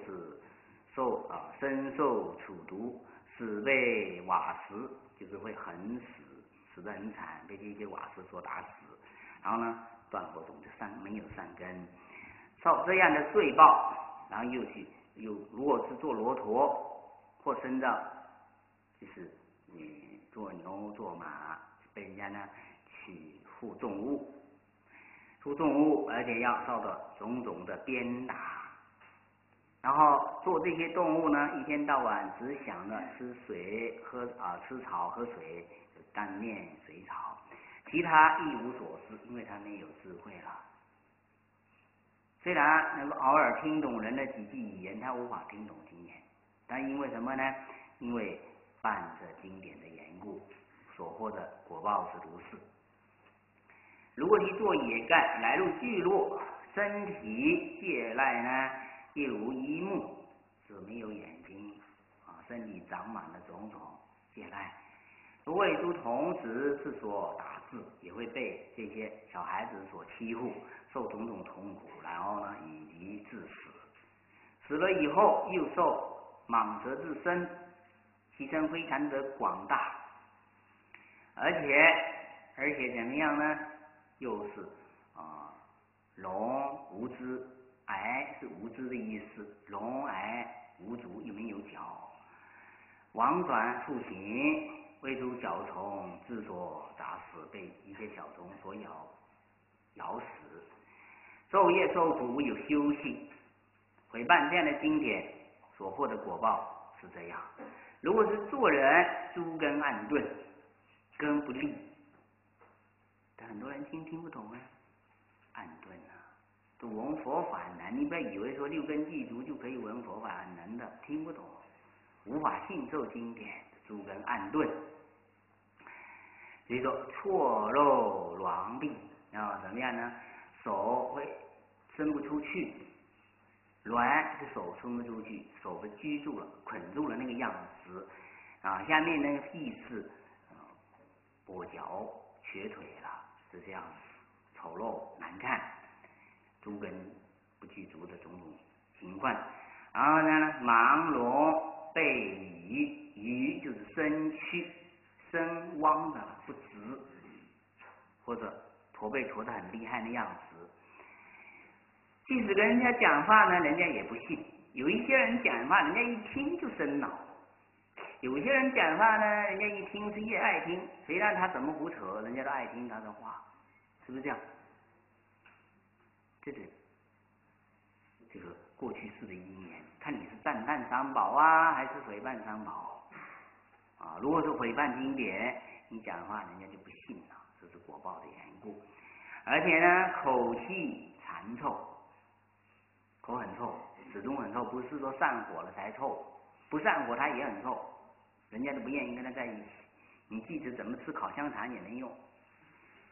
身受楚毒，死被瓦石，就是会横死得很惨，被这些瓦石所打死，然后呢断火种就没有善根，受这样的罪报，然后如果是做骆驼或生到就是做牛做马，被人家呢去负重物，而且要受到种种的鞭打。然后做这些动物呢，一天到晚只想着吃水吃草喝水，单念水草，其他一无所知，因为他没有智慧了。虽然能够偶尔听懂人的几句语言，他无法听懂经典，但因为什么呢？因为犯着经典的缘故，所获的果报是如是。如果去做野干，来入聚落，身体芥赖呢，一如一目，是没有眼睛身体长满了种种芥赖。为诸童子是所打致，也会被这些小孩子所欺负，受种种痛苦，然后呢以及致死。死了以后，又受蟒蛇之身，其身非常的广大，而且怎么样呢？又是聋无知，癌是无知的意思，聋癌无足，又没有脚，枉转复行，为诸小虫之所杂死，被一些小虫所咬死，昼夜受苦，无有休息。诽谤这样的经典所获的果报是这样。如果是做人，诸根暗钝，根不利，但很多人听不懂暗钝都闻佛法难，你不要以为说六根具足就可以闻佛法，很难的，听不懂，无法信受经典，诸根暗钝。所以说错漏挛臂，然后怎么样呢？手会伸不出去，挛是手伸不出去，手被拘住了，捆住了那个样子下面那个臂是跛脚瘸腿了，是这样子，丑陋难看，诸根不具足的种种情况。然后呢，盲聋背愚就是身躯身汪的不直，或者驼背驼得很厉害的样子。即使跟人家讲话呢，人家也不信。有一些人讲话，人家一听就生恼；有些人讲话呢，人家一听是越爱听，谁让他怎么胡扯，人家都爱听他的话，是不是这样？这个过去世的因缘，看你是赞叹三宝还是诽谤三宝如果是诽谤经典，你讲话人家就不信了，这是果报的缘故。而且呢，口气残臭，口很臭，始终很臭，不是说上火了才臭，不上火它也很臭，人家都不愿意跟他在一起。你即使怎么吃烤香肠也没用，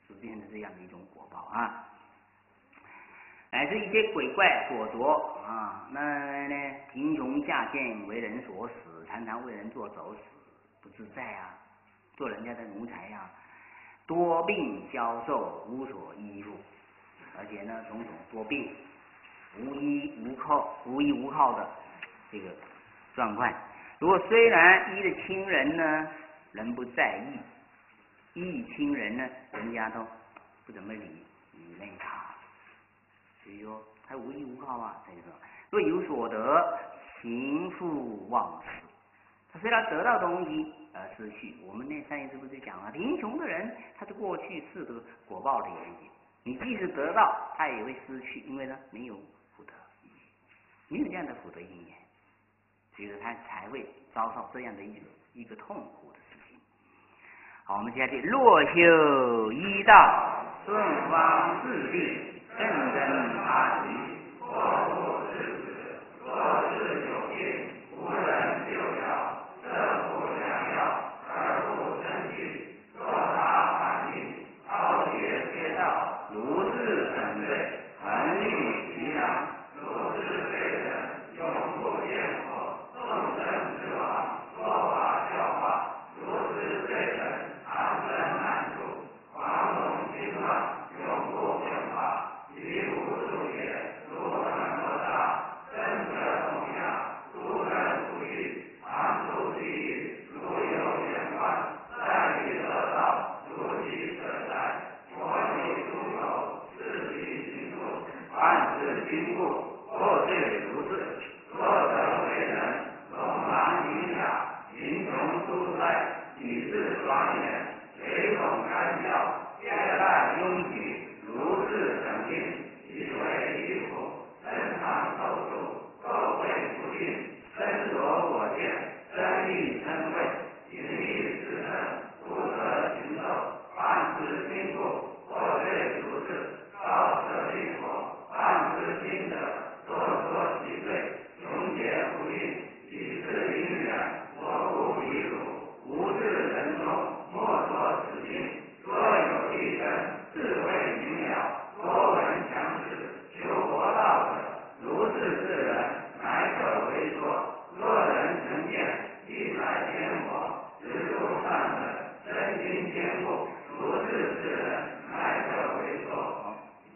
就变成这样的一种果报啊。乃至一些鬼怪所着啊，那呢贫穷下贱，为人所使，常常为人做走使，不自在啊，做人家的奴才啊，多病消瘦，无所依附，而且呢种种多病，无依无靠的这个状况。如果虽然依的亲人呢，人不在意，依亲人呢，人家都不怎么理他。所以说还无依无靠啊，所以说若有所得，行复忘失。他虽然得到东西而失去，我们那上一次不是讲了，贫穷的人他的过去是个果报的原因，你即使得到，他也会失去，因为呢没有福德，没有这样的福德因缘，所以说他才会遭受这样的一个痛苦的事情。好，我们接下去若修医道，顺方治病。更增他疾，或不是子，若是有病，无人救药，设不良药，而不生去，若他反应，超绝邪道，如是等罪，恒欲其良，如是罪人，永不见火，众生之王，说法教化，如是罪人，安身难处，狂龙心乱，永不变化。其无数也，如能莫大，真者同样，如人不欲，常住地狱，如有缘观，在于得道，如其所在，佛体出口，是其行路，万事经故，或罪如是，若得为人，龙狼影雅，贫穷疏衰，举世庄严，随统干教，皆赖拥举，如是等病。以为衣服，身常受处，受会不尽，身着火箭，身欲身贵，淫欲自身，不得行受，万事经故，或罪如是，少舍利火，万事经者，多说其罪，穷劫不孕，以是因缘，我无遗辱，无智人中，莫说此经，若有一人，智慧明了。多闻强识，求佛道者，如是之人，乃可为说。若人成见，一来见我，直入上门，身心坚固，如是之人，乃可为说。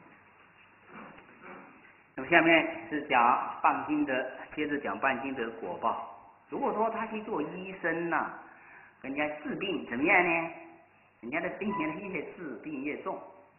那么下面是讲半心得，接着讲半心得果报。如果说他去做医生呐，人家治病怎么样呢？人家的病越治病越重。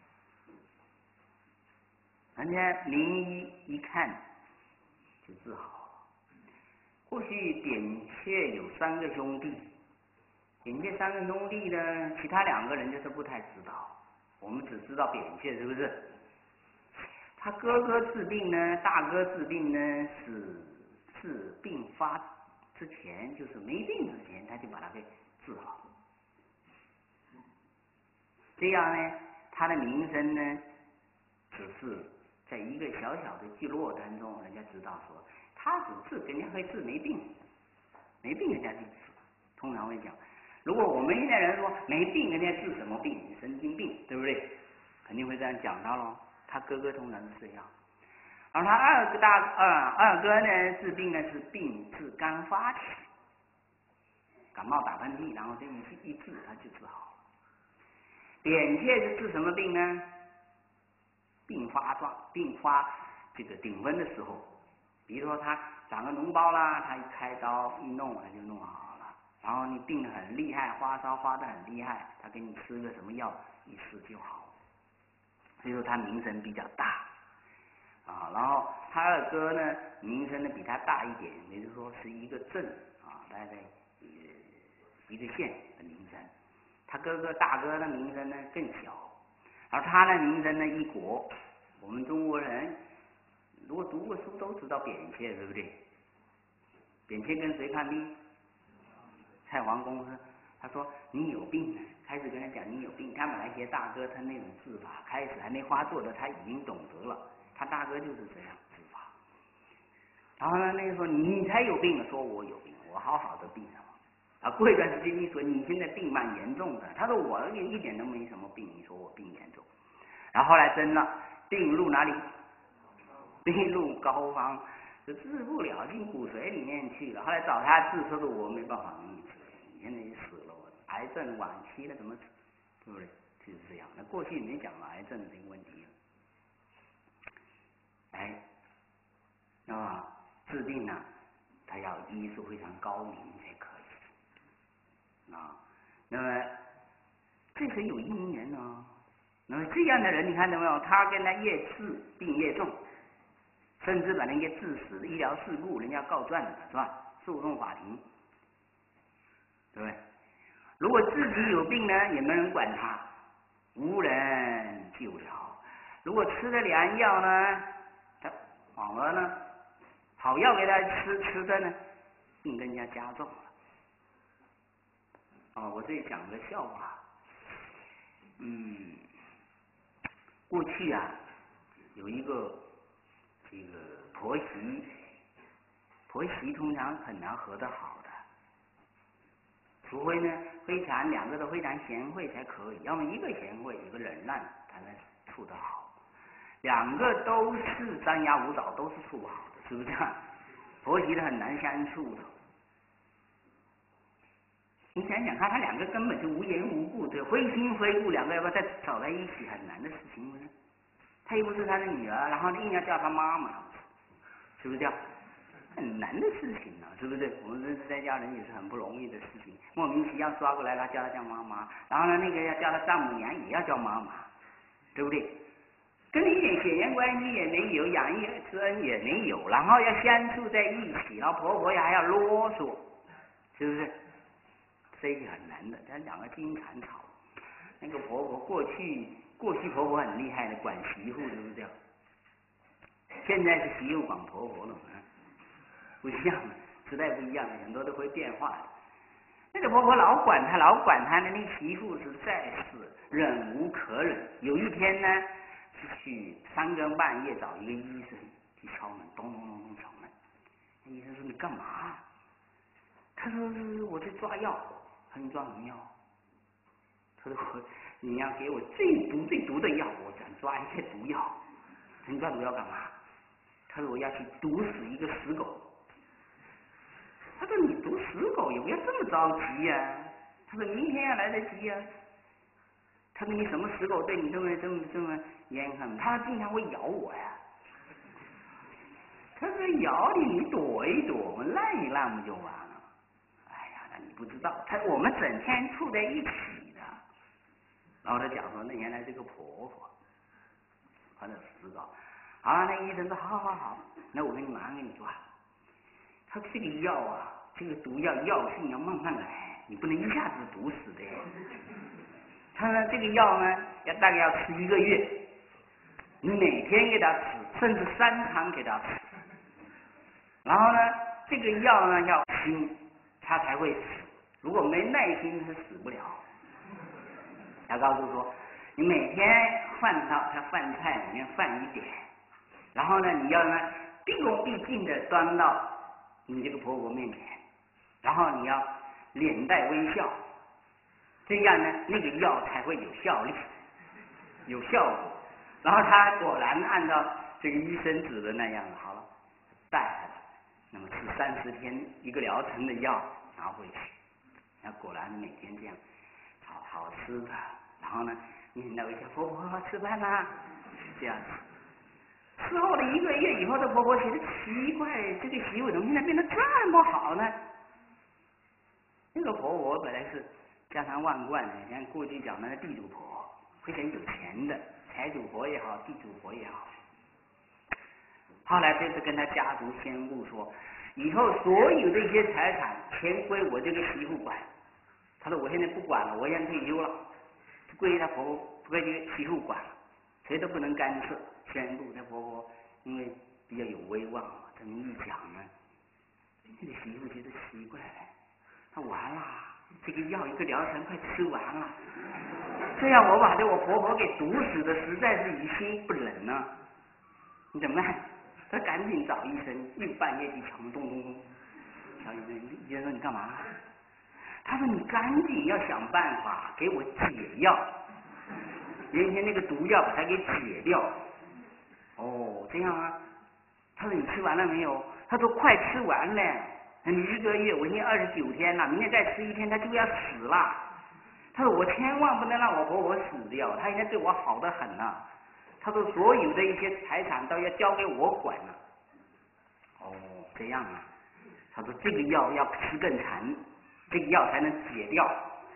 人家名医一看就治好。过去扁鹊有3个兄弟，扁鹊3个兄弟呢，其他2个人就是不太知道，我们只知道扁鹊，是不是？他哥哥治病呢，大哥治病呢，是病发之前，就是没病之前，他就把他给治好。这样呢，他的名声呢，只是在一个小小的聚落当中，人家知道说他只治，人家会治没病，没病人家就治。通常会讲，如果我们现在人说没病，人家治什么病？神经病，对不对？肯定会这样讲到咯。他哥哥通常是这样，而他二哥呢治病呢是病治刚发起，感冒打喷嚏，然后这一治他就治好了。扁鹊是治什么病呢？病发这个顶峰的时候，比如说他长个脓包啦，他一开刀一弄，他就弄好了。然后你病得很厉害，发烧发得很厉害，他给你吃个什么药，一吃就好。所以说他名声比较大啊。然后他二哥呢，名声呢比他大一点，也就是说是一个镇啊，大概一个县的名声。他大哥的名声呢更小。而他的名声呢一国，我们中国人如果读过书都知道扁鹊，对不对？扁鹊跟谁看病？蔡桓公他说你有病，开始跟他讲你有病。他本来些大哥他那种治法，开始还没发作的他已经懂得了，他大哥就是这样治法。然后呢，那个时候你才有病，说我有病，我好好的病了。 啊，过一段时间你说你现在病蛮严重的，他说我一点都没什么病，你说我病严重，然后后来真了，病入哪里？病入膏肓，就治不了，进骨髓里面去了。后来找他治，说的我没办法给你治，你现在也死了，我癌症晚期了，怎么治？对不对？就是这样。那过去没讲癌症这个问题，哎，那么治病呢，他要医术非常高明才可以啊。那么这是有因缘呢。那么这样的人，你看到没有？他跟他越治病越重，甚至把人家致死的医疗事故，人家告状了，是吧？诉讼法庭，对不对？如果自己有病呢，也没人管他，无人救了。如果吃了良药呢，他反而呢，好药给他吃的呢，病更加加重了。哦，我这里讲个笑话。过去啊，有一个这个婆媳，婆媳通常很难合得好的，除非呢两个都非常贤惠才可以，要么一个贤惠一个忍让才能处得好，两个都是张牙舞爪都是处不好的，是不是啊？婆媳的很难相处的。你想想看，他两个根本就无缘无故的非亲非故，两个要不要再走在一起，很难的事情，不是？他又不是他的女儿，然后硬要叫他妈妈，是不是这样？很难的事情啊，是不是？我们认识在家人也是很不容易的事情，莫名其妙抓过来，他叫他叫妈妈，然后呢，那个要叫他丈母娘也要叫妈妈，对不对？跟你一点血缘关系也没有，养育之恩也没有，然后要相处在一起，然后婆婆还要啰嗦，是不是？这个很难的，他两个经常吵。那个婆婆过去婆婆很厉害的，管媳妇就是这样。现在是媳妇管婆婆了，不一样了，时代不一样了，很多都会变化的。那个婆婆老管她的，那个媳妇实在是忍无可忍。有一天呢，是去3更半夜找一个医生去敲门，咚咚咚咚敲门。那医生说：“你干嘛？”他说：“我在抓药。”他说：“你抓什么药？”他说：“你要给我最毒的药，我想抓一些毒药。”他说：“你抓毒药干嘛？”他说：“我要去毒死一个死狗。”他说：“你毒死狗也不要这么着急呀。”他说：“明天要来得及呀。”他说：“你什么死狗对你这么严狠？他经常会咬我呀。”他说：“咬你躲一躲，我们烂一烂不就完了？”你不知道，我们整天处在一起的。然后他讲说，那原来这个婆婆，她的死狗。好，那医生说好，那我给你马上给你抓。他这个药啊，这个毒药药性要慢慢来，你不能一下子毒死的。他说这个药呢，大概要吃1个月，你每天给他吃，甚至3餐给他吃。然后呢，这个药呢要轻。他才会死，如果没耐心是死不了。他告诉说，你每天他饭菜里面放一点，然后呢，你要呢毕恭毕敬的端到你这个婆婆面前，然后你要脸带微笑，这样呢，那个药才会有效力、有效果。然后他果然按照这个医生指的那样，好了，带来了。那么吃30天一个疗程的药拿回去，那果然每天这样好吃的，然后呢，你那位小婆婆吃饭啦，这样子。伺候了1个月以后，这婆婆觉得奇怪，这个媳妇怎么现在变得这么好呢？那个婆婆本来是家财万贯的，像过去讲那个地主婆，非常有钱的，财主婆也好，地主婆也好。后来这次跟他家族宣布说，以后所有这些财产全归我这个媳妇管。他说我现在不管了，我现在退休了，归他婆婆归这个媳妇管了，谁都不能干涉。宣布他婆婆因为比较有威望嘛，这么一讲呢，这个媳妇觉得奇怪了，他完了，这个药一个疗程快吃完了，这样我把我婆婆给毒死的实在是于心不忍呢。你怎么办？他赶紧找医生，半夜去敲门，咚咚咚，敲医生，医生说你干嘛？ 他说你赶紧要想办法给我解药，原先那个毒药把它给解掉。哦，这样啊？他说你吃完了没有？他说快吃完了，你1个月，我已经29天了，明天再吃1天他就要死了。他说我千万不能让我活活死掉，他现在对我好得很呐。他说所有的一些财产都要交给我管了。哦，这样啊？他说这个药要吃更长，这个药才能解掉。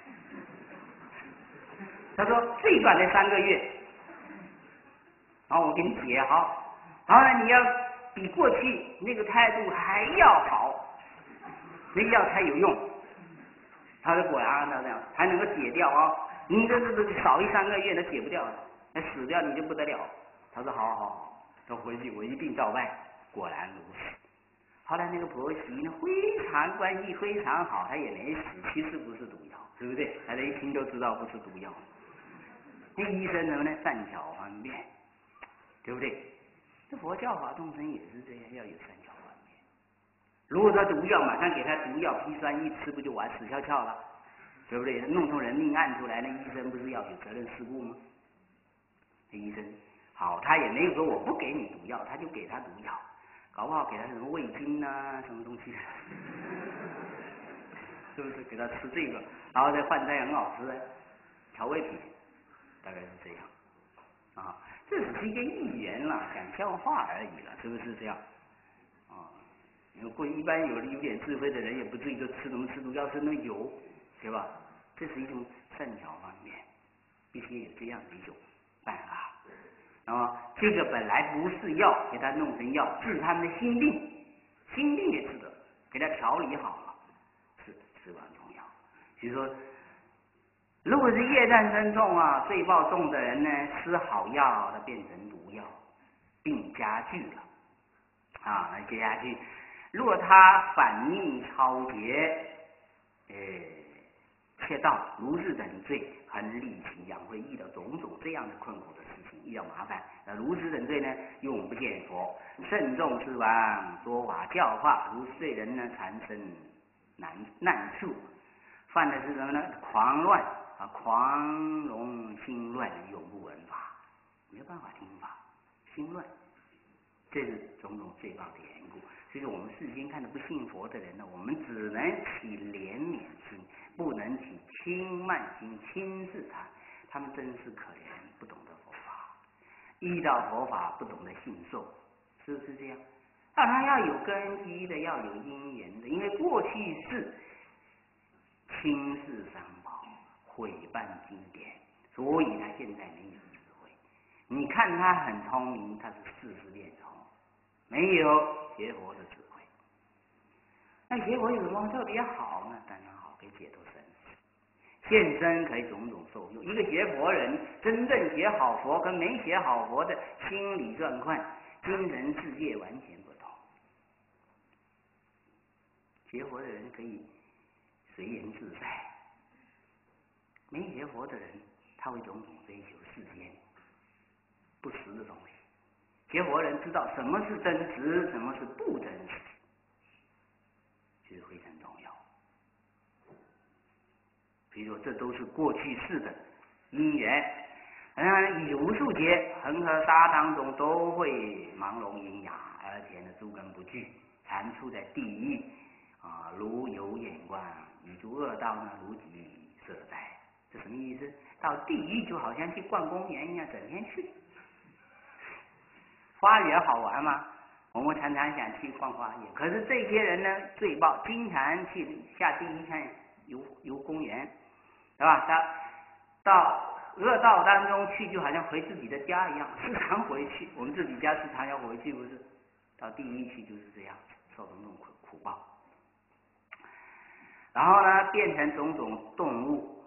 他说最短的3个月，然后我给你解好，然后呢你要比过去那个态度还要好，那个药才有用。他说果然按照这样才能够解掉啊、你这少1、3个月都解不掉，那死掉你就不得了。他说好，等回去我一定照办。果然如此。后来那个婆媳呢关系非常好，他也没死，其实不是毒药，对不对？大家一听都知道不是毒药。那医生能不能善巧方便，对不对？这佛教法众生也是这样，要有善巧方便。如果说毒药马上给他毒药砒霜一吃，不就完死翘翘了，对不对？弄出人命案出来，那医生不是要有责任事故吗？那医生好，他也没有说我不给你毒药，他就给他毒药，搞不好给他什么味精啊，什么东西，是不是给他吃这个，然后再换菜很好吃的调味品，大概是这样啊。这只是一个寓言啦，讲笑话而已了，是不是这样啊？如果一般有点智慧的人，也不至于说吃毒药吃那油，对吧？这是一种善巧方便，必须有这样的一种办法。这个本来不是药，给他弄成药治他们的心病，心病也治得，给他调理好了，是至关重要。比如说，如果是业障深重啊、罪报重的人呢，吃好药，他变成毒药，病加剧了啊，那接下去，如果他反应超节，窃盗、如是等罪，很利其养，会遇到种种这样的困苦的事情，遇到麻烦。那如是等罪呢，永不见佛，慎重之王，说法教化，如是罪人呢，缠身难处。犯的是什么呢？狂乱啊，狂容心乱，永不闻法，没有办法听法，心乱，这是种种罪报的缘故。所以我们世间看的不信佛的人呢，我们只能起怜悯心，不能起轻慢心，轻视他们真是可怜，不懂得佛法，遇到佛法不懂得信受，是不是这样？他要有根基的，要有因缘的，因为过去是轻视三宝，毁谤经典，所以他现在没有智慧。你看他很聪明，他是世事恋聪，没有学佛的智慧。那学佛有什么特别好呢？当然好，可以解脱生死，现身可以种种受用。一个学佛人，真正学好佛跟没学好佛的心理状况、精神世界完全不同。学佛的人可以随缘自在，没学佛的人他会种种追求世间不实的东西。学佛人知道什么是真实，什么是不真实，这是非常重要。比如说，这都是过去世的因缘。以无数劫恒河沙当中都会盲聋喑哑，而且呢诸根不具，常处在地狱啊，如有眼光，以诸恶道呢如己所在。这什么意思？到地狱就好像去逛公园一样，整天去。花园好玩吗？我们常常想去逛花园，可是这些人呢，罪报经常去下地狱看游公园，是吧？他到恶道当中去，就好像回自己的家一样，时常回去。我们自己家时常要回去，不是？到地狱去就是这样，受种种苦报。然后呢，变成种种动物，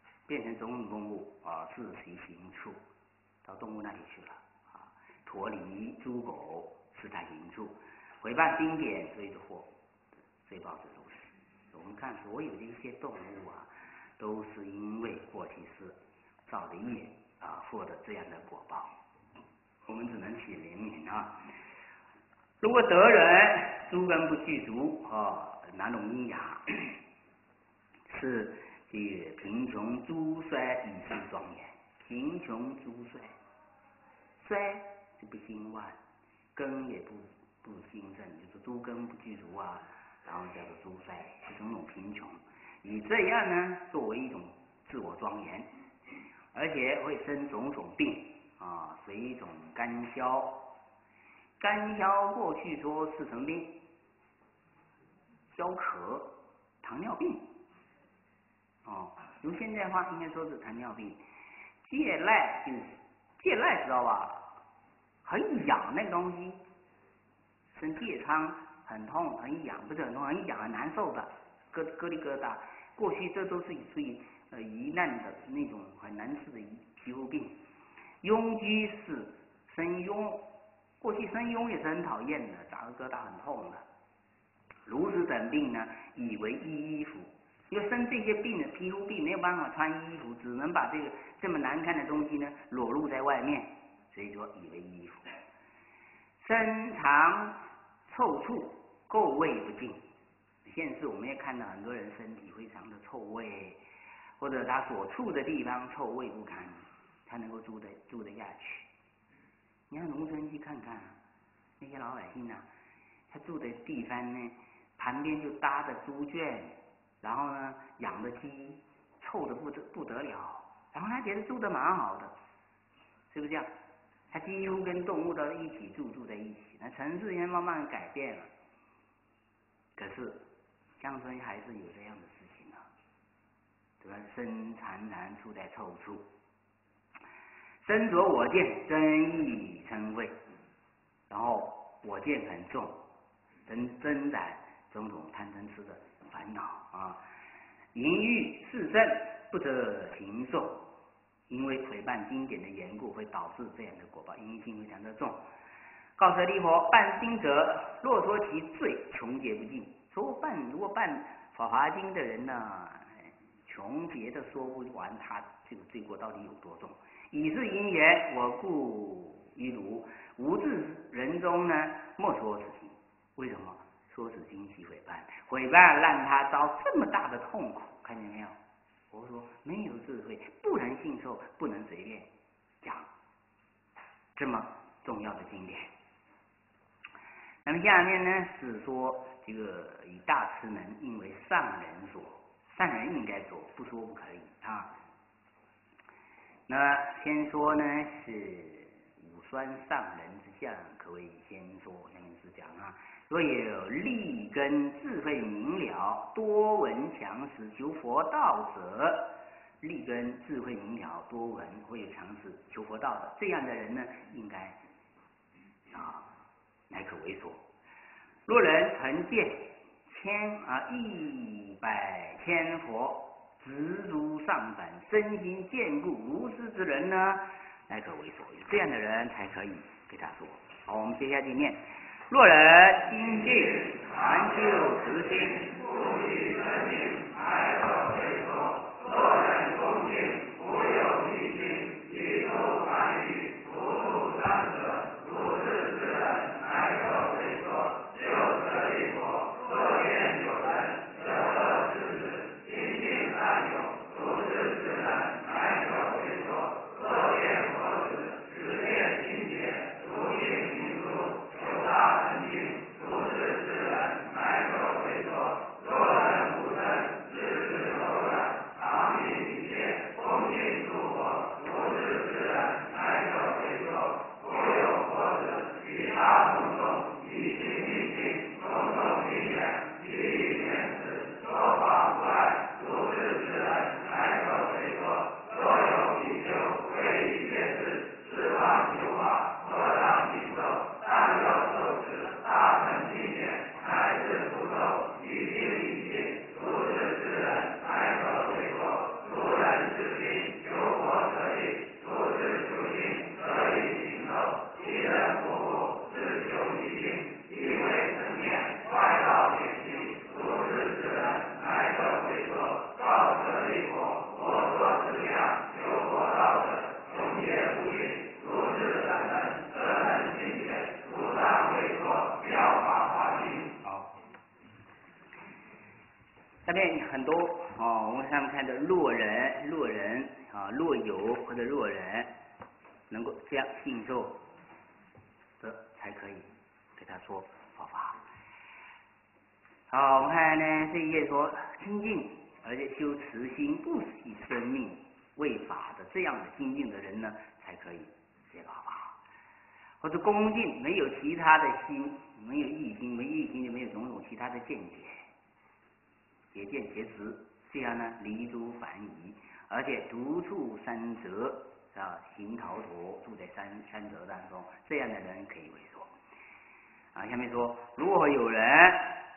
啊，自其行处，到动物那里去了啊。驼狸、猪狗是他行处，毁谤经典，所以的祸，罪报是如此。我们看所有的一些动物啊，都是因为过去世造的业啊，获得这样的果报。我们只能起怜悯啊。如果得人诸根不具足啊，难容喑哑， 是这个贫穷诸衰以示庄严。贫穷诸衰，衰就不兴旺，根也不兴盛，就是诸根不具足啊，然后叫做诸衰，是种种贫穷。以这样呢作为一种自我庄严，而且会生种种病啊，水肿干消。干消过去说是成病，消渴、糖尿病，用现在话应该说是糖尿病。疥赖就是疥赖，知道吧？很痒那个东西，生疥疮，很痛，很痒，不是很痛，很痒，很难受的，咯里咯哒。过去这都是属于疑难的那种很难治的皮肤病。痈疽是生痈，过去生痈也是很讨厌的，长个疙瘩很痛的。如此等病呢，以为衣服，因为生这些病的皮肤病没有办法穿衣服，只能把这个这么难看的东西呢裸露在外面，所以说以为衣服。身长臭处，垢味不净。现世我们也看到很多人身体非常的臭味，或者他所处的地方臭味不堪，他能够住得下去。你看农村去看看那些老百姓啊，他住的地方呢，旁边就搭着猪圈，然后呢养的鸡，臭的不得了，然后他觉得住的蛮好的，是不是这样？他几乎跟动物都一起住在一起。那城市现在慢慢改变了，可是乡村还是有这样的事情啊，对吧？身常常处在臭处，身着我见，争议嗔恚，然后我见很重，增长种种贪嗔痴的烦恼啊。淫欲炽盛，不得行受，因为诽谤经典的缘故，会导致这样的果报，因性非常的重。告舍利佛，办经者，若说其罪，穷劫不尽。如果办《法华经》的人呢，穷劫的说不完，他这个罪过到底有多重？以是因缘，我故于汝无智人中呢，莫说此经。为什么说此经其诽谤？诽谤让他遭这么大的痛苦，看见没有？我说没有智慧，不能信受，不能随便讲这么重要的经典。那么下面呢是说这个以大慈能应为上人说，上人应该说，不说不可以啊。那先说呢是五酸上人之相，可谓先说。下面是讲啊，若有立根智慧明了，多闻强识求佛道者，立根智慧明了，多闻会有强识求佛道的这样的人呢，应该乃可为说。若人成见100千佛，执如上等，身心坚固，如是之人呢，乃可为说。这样的人才可以给他说。好，我们接下去念：若人心净，常修慈心，不离生命，乃可为说。若人恭敬，无有迷心，一度凡欲，不入三者，如是之人，乃可为说。就舍利佛，所言有人，得乐之子，心性善用，如是之人，乃可为说。所言佛子，实践心解，如镜明珠，求大成就，如是之人，乃可为说。若人无生，自是柔软，常于一切，恭敬诸佛，如是之人，乃可为说。复有佛子，于大众中，以心明净，种种因缘，其余缘子，说法无碍，如是之人，乃可为说。若有比丘为一切事，十方求法，合当行受，但有受持大乘经典，乃至不受，一心一心，如是之人，乃可为说。如人之心，求佛得力，如是求心，得以行受。其人不复，自求一心，因为成念，外道见性，如是之人，乃可为说。告舍利佛，我所知量，求佛道者，穷劫不尽，如是等人，则能精简，如上为说。妙法华经。好，下面很多我们上面看的若人若有或者若人能够这样信受的，才可以给他说佛法。好，我们看呢这一页说清净，而且修慈心，不惜生命为法的这样的精进的人呢，才可以学法法。或者恭敬，没有其他的心，没有异心，没异心就没有种种其他的见解，结见结识，这样呢离诸凡疑，而且独处三泽行逃脱，住在三泽当中，这样的人可以为说。下面说，如果有人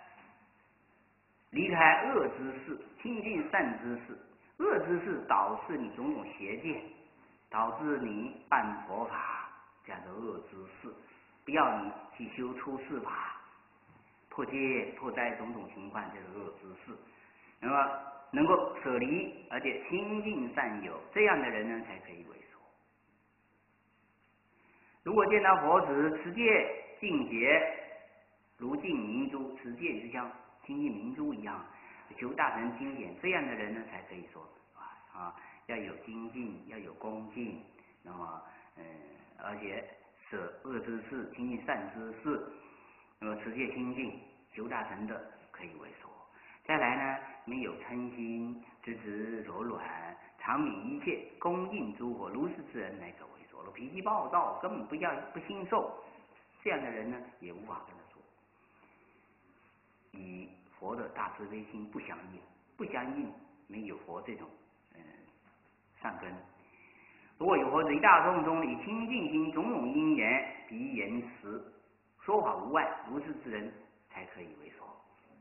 离开恶之事，亲近善之事，恶之事导致你种种邪见，导致你办佛法。这样的恶之事，不要你去修出世法，破戒破灾种种情况，这是恶之事。那么能够舍离，而且亲近善友，这样的人呢，才可以为说。如果见到佛子持戒净洁，如净明珠，持戒就像亲近明珠一样，求大乘经典，这样的人呢，才可以说要有精进，要有恭敬，那么而且舍恶之事，亲近善之事，那么持戒清净，求大乘的可以为说。再来呢，没有嗔心，直直柔软，常悯一切，恭敬诸佛，如是之人乃可为说。脾气暴躁，根本不心受，这样的人呢，也无法跟他说。与佛的大慈悲心不相应，没有佛这种善根。如果有佛子一大众中以清净心种种因缘彼言辞说法无碍，如是之人才可以为说。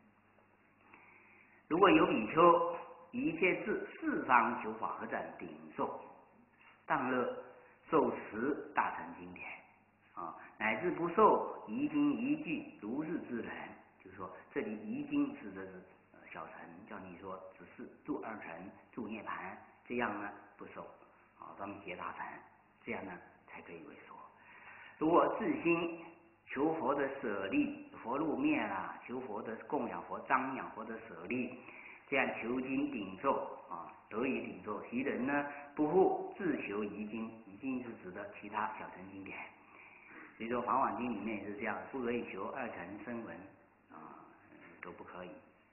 如果有比丘一切至四方求法合掌顶受当乐受持大乘经典乃至不受遗经一句，如是之人，就是说这里遗经指的是小乘，叫你说只是住二乘住涅槃，这样呢不受咱们结大乘，这样呢才可以为说。如果自心求佛的舍利，佛入灭了，求佛的供养佛张扬佛的舍利，这样求经顶受得以顶受，其人呢不复自求遗经，遗经是指的其他小乘经典。比如说《法华经》里面也是这样，不可以求二乘声闻都不可以。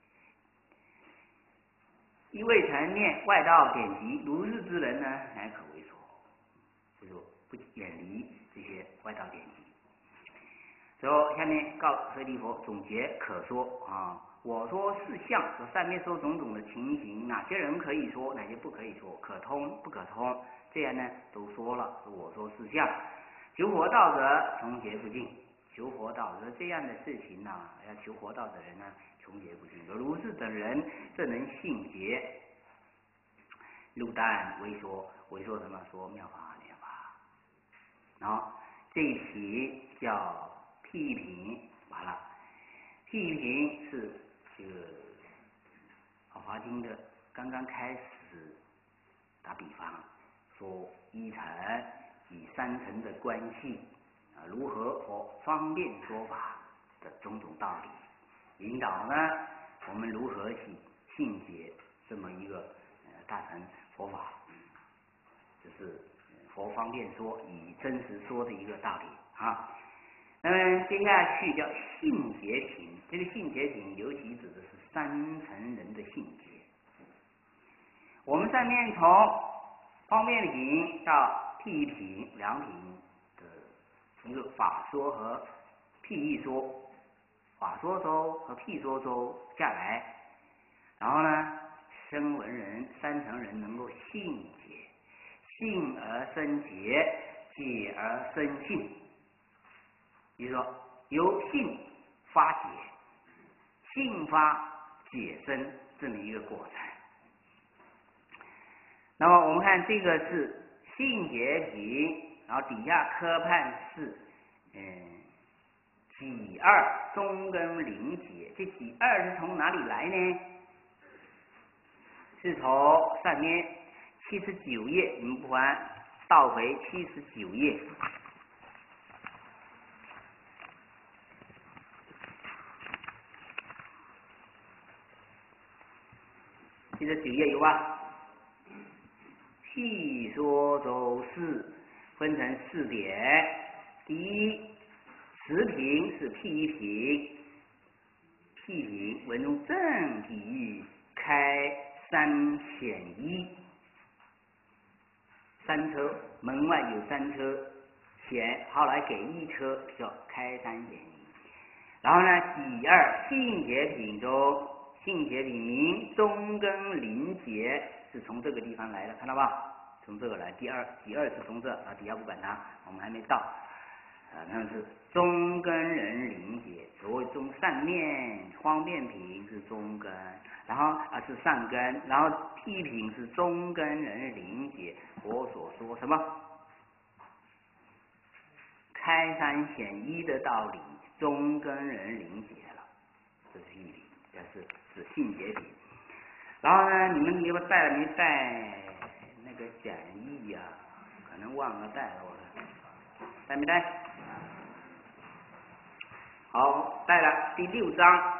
一味禅念外道典籍，如是之人呢，乃可为说。就是不远离这些外道典籍。之后下面告舍利佛总结可说我说是相，说上面说种种的情形，哪些人可以说，哪些不可以说，可通不可通，这样呢都说了。我说是相，求佛道者穷劫不尽，求佛道者这样的事情要求佛道的人呢，穷劫不尽。如是等人，这能信解，入旦为说，为说什么？说妙法莲法。这一题叫批评，完了。批评是这个《法华经》的刚刚开始打比方，说一乘与三乘的关系如何方便说法的种种道理，引导呢我们如何去信解这么一个大乘佛法，这是佛方便说以真实说的一个道理那么接下去叫信解品，这个信解品尤其指的是三乘人的信解。我们上面从方便品到譬品两品的一个法说和譬喻说，法说周和譬说周下来，然后呢声闻人三乘人能够信解，信而生解，解而生信，比如说由信发解，信发解生这么一个过程。那么我们看这个是信解品，然后底下科判是己二中根灵解，这己二是从哪里来呢？是从上面79页，你们不妨倒回79页。 记得9页有吧？譬说周四分成4点，第一，词评是批评，批评文中正比喻开3选1，三车门外有3车，选后来给1车，叫开3选1。然后呢，第二，性节品中，性节品名中根临节是从这个地方来的，看到吧？从这个来，第二是从这啊，底下不管它，我们还没到。那是中根人临节，所谓中上面方便品是中根，然后是上根，然后批评是中根人临节。我所说什么？开3选1的道理，中根人临节了，这是批评，这是指性节品。然后呢，你们有带了没带那个讲义呀？可能忘了带了，我的带没带？好，带了第6章，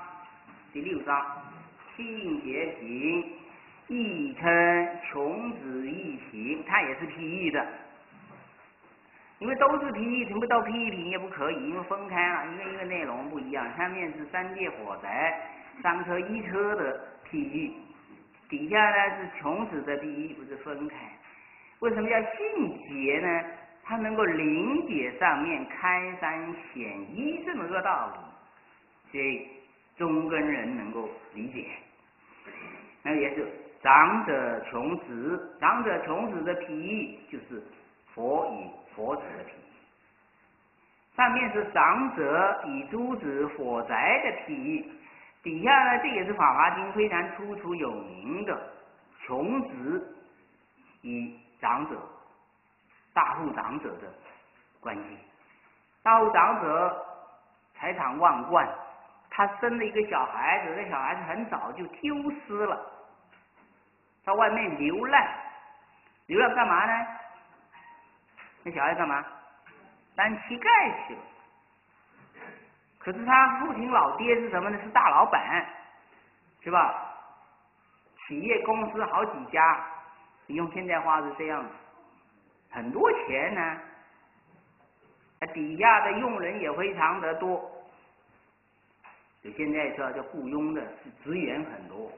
性节品，亦称穷子易行，它也是批喻的。因为都是批喻，全部都批评也不可以，因为分开了，因为内容不一样。上面是3界火宅3车1车的批喻，底下呢是穷子的批喻，不是分开。为什么叫性节呢？它能够临解上面开3选1这么个道理，所以中根人能够理解。那也是长者穷子，长者穷子的批喻就是佛与佛子的批喻，上面是长者与诸子火宅的批喻，底下呢这也是《法华经》非常突出有名的穷子与长者、大户长者的关系。大户长者财产万贯，他生了一个小孩子，这小孩子很早就丢失了，到外面流浪干嘛呢？那小孩干嘛？当乞丐去了。可是他父亲老爹是什么呢？是大老板，是吧？企业公司好几家，用现在话是这样，很多钱呢。底下的佣人也非常的多，就现在说叫雇佣的是职员很多。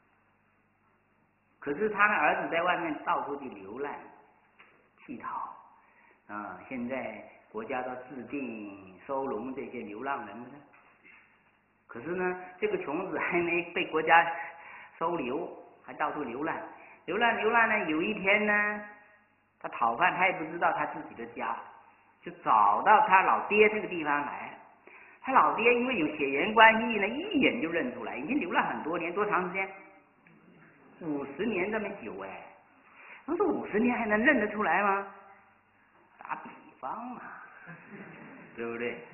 可是他的儿子在外面到处去流浪乞讨。现在国家都制定收容这些流浪人呢，可是呢，这个穷子还没被国家收留，还到处流浪呢。有一天呢，他讨饭，他也不知道他自己的家，就找到他老爹这个地方来。他老爹因为有血缘关系呢，一眼就认出来，已经流浪很多年，多长时间？50年这么久哎！我说50年还能认得出来吗？打比方嘛，对不对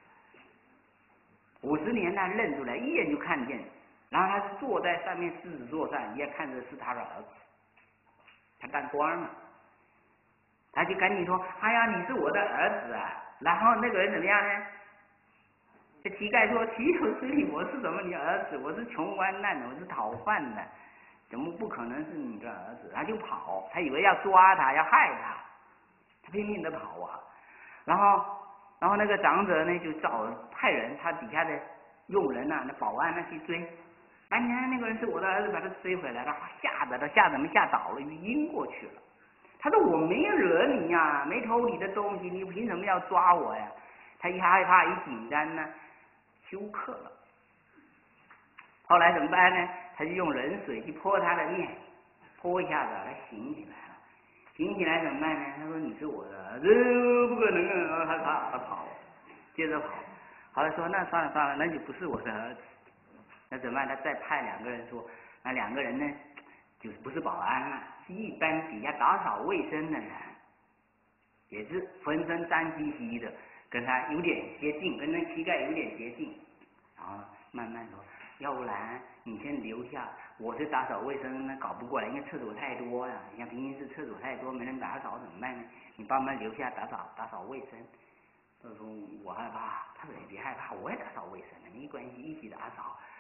？50年他认出来，一眼就看见，然后他是坐在上面狮子座上，也看着是他的儿子，他当官嘛，他就赶紧说：“哎呀，你是我的儿子啊！”然后那个人怎么样呢？这乞丐说：“岂有此理！我是怎么你儿子？我是穷光蛋的，我是讨饭的，怎么不可能是你的儿子？”他就跑，他以为要抓他，要害他。他拼命的跑啊，然后那个长者呢就派人，他底下的佣人呐、那保安去追，你看那个人是我的儿子，把他追回来了，吓得吓倒了，晕过去了。他说我没惹你呀，没偷你的东西，你凭什么要抓我呀？他一害怕一紧张呢，休克了。后来怎么办呢？他就用冷水去泼他的面，泼一下子他醒起来了。醒起来怎么办呢？他说你是我的儿子，不可能啊！他跑，接着跑。后来说那算了，那就不是我的儿子。那怎么办？他再派2个人说，那2个人呢，就是不是保安了，是一般底下打扫卫生的人，也是浑身脏兮兮的，跟他有点接近，跟那乞丐有点接近。然后慢慢说，要不然你先留下，我是打扫卫生那搞不过来，因为厕所太多呀，像平行市厕所太多，没人打扫怎么办呢？你帮忙留下打扫卫生。他说我害怕，他说你别害怕，我也打扫卫生的，没关系，一起打扫。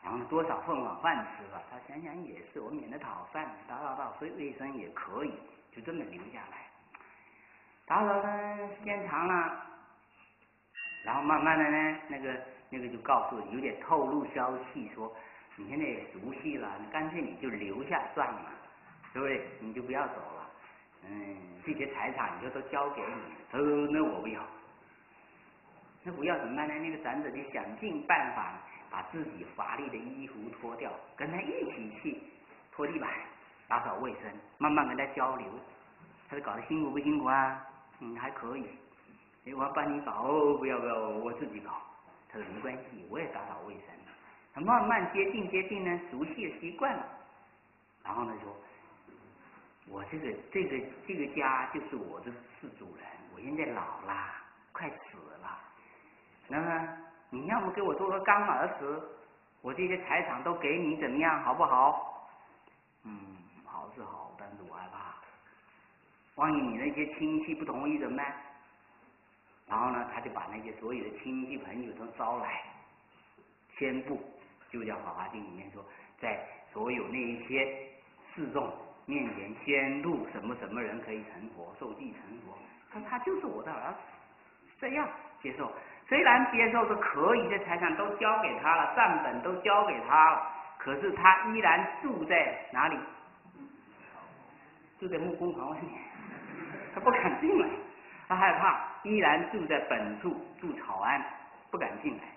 然后呢多少份晚饭吃吧。他想想也是，我免得讨饭，打，所以卫生也可以，就这么留下来。打呢时间长了，然后慢慢的呢，那个就告诉有点透露消息说，你现在也熟悉了，干脆你就留下算了，对不对？你就不要走了。这些财产你就都交给你。他说那我不要。那不要怎么办呢？那个长者就想尽办法把自己华丽的衣服脱掉，跟他一起去拖地板、打扫卫生，慢慢跟他交流。他说搞得辛苦不辛苦啊？还可以。我要帮你搞，不要，我自己搞。他说没关系，我也打扫卫生。他慢慢接近呢，熟悉了习惯了。然后呢说，我这个家就是我的是主人，我现在老啦，快死了。那么你要么给我做个干儿子，我这些财产都给你，怎么样，好不好？好是好，但是我害怕，万一你那些亲戚不同意怎么办？然后呢，他就把那些所有的亲戚朋友都招来，宣布，就叫《法华经》里面说，在所有那一些示众面前宣布什么人可以成佛，受记成佛。他就是我的儿子，这样接受。虽然接受是可以，这财产都交给他了，账本都交给他了，可是他依然住在哪里？住在木工房外面，他不敢进来，他害怕，依然住在本处，住草庵，不敢进来。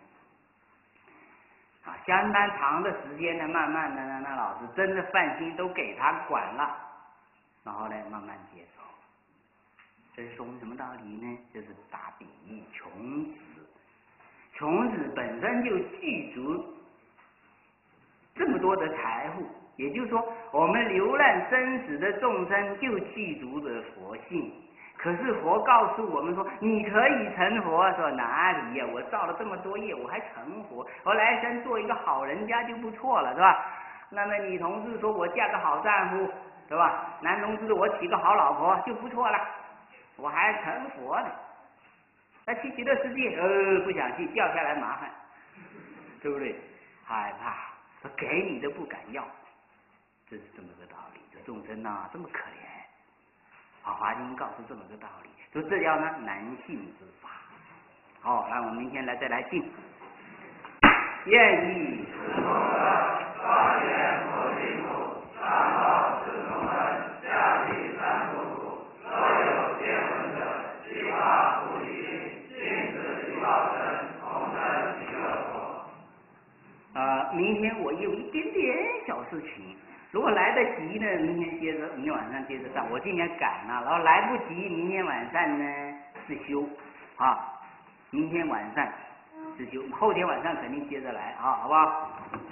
相当长的时间呢，慢慢的呢，那老师真的放心，都给他管了，然后呢，慢慢接受。这是说明什么道理呢？就是打比喻，穷子本身就具足这么多的财富，也就是说，我们流浪生死的众生就具足的佛性。可是佛告诉我们说，你可以成佛，说哪里呀？我造了这么多业，我还成佛？我来生做一个好人家就不错了，是吧？那么女同志说我嫁个好丈夫，对吧？男同志我娶个好老婆就不错了，我还成佛呢。那去极乐世界，不想去，掉下来麻烦，对不对？害怕，说给你都不敢要，这是这么个道理。这众生啊，这么可怜，《华经》告诉这么个道理，说这叫呢难信之法。好，那我们明天再来信。愿意发愿佛净土，上报四重恩，下济三途苦，所有见闻者，悉发菩提心，尽此一报身，同生极乐国。 明天我有一点点小事情，如果来得及呢，明天晚上接着上。我今天赶了，然后来不及，明天晚上呢是休啊，明天晚上是休，后天晚上肯定接着来啊，好不好？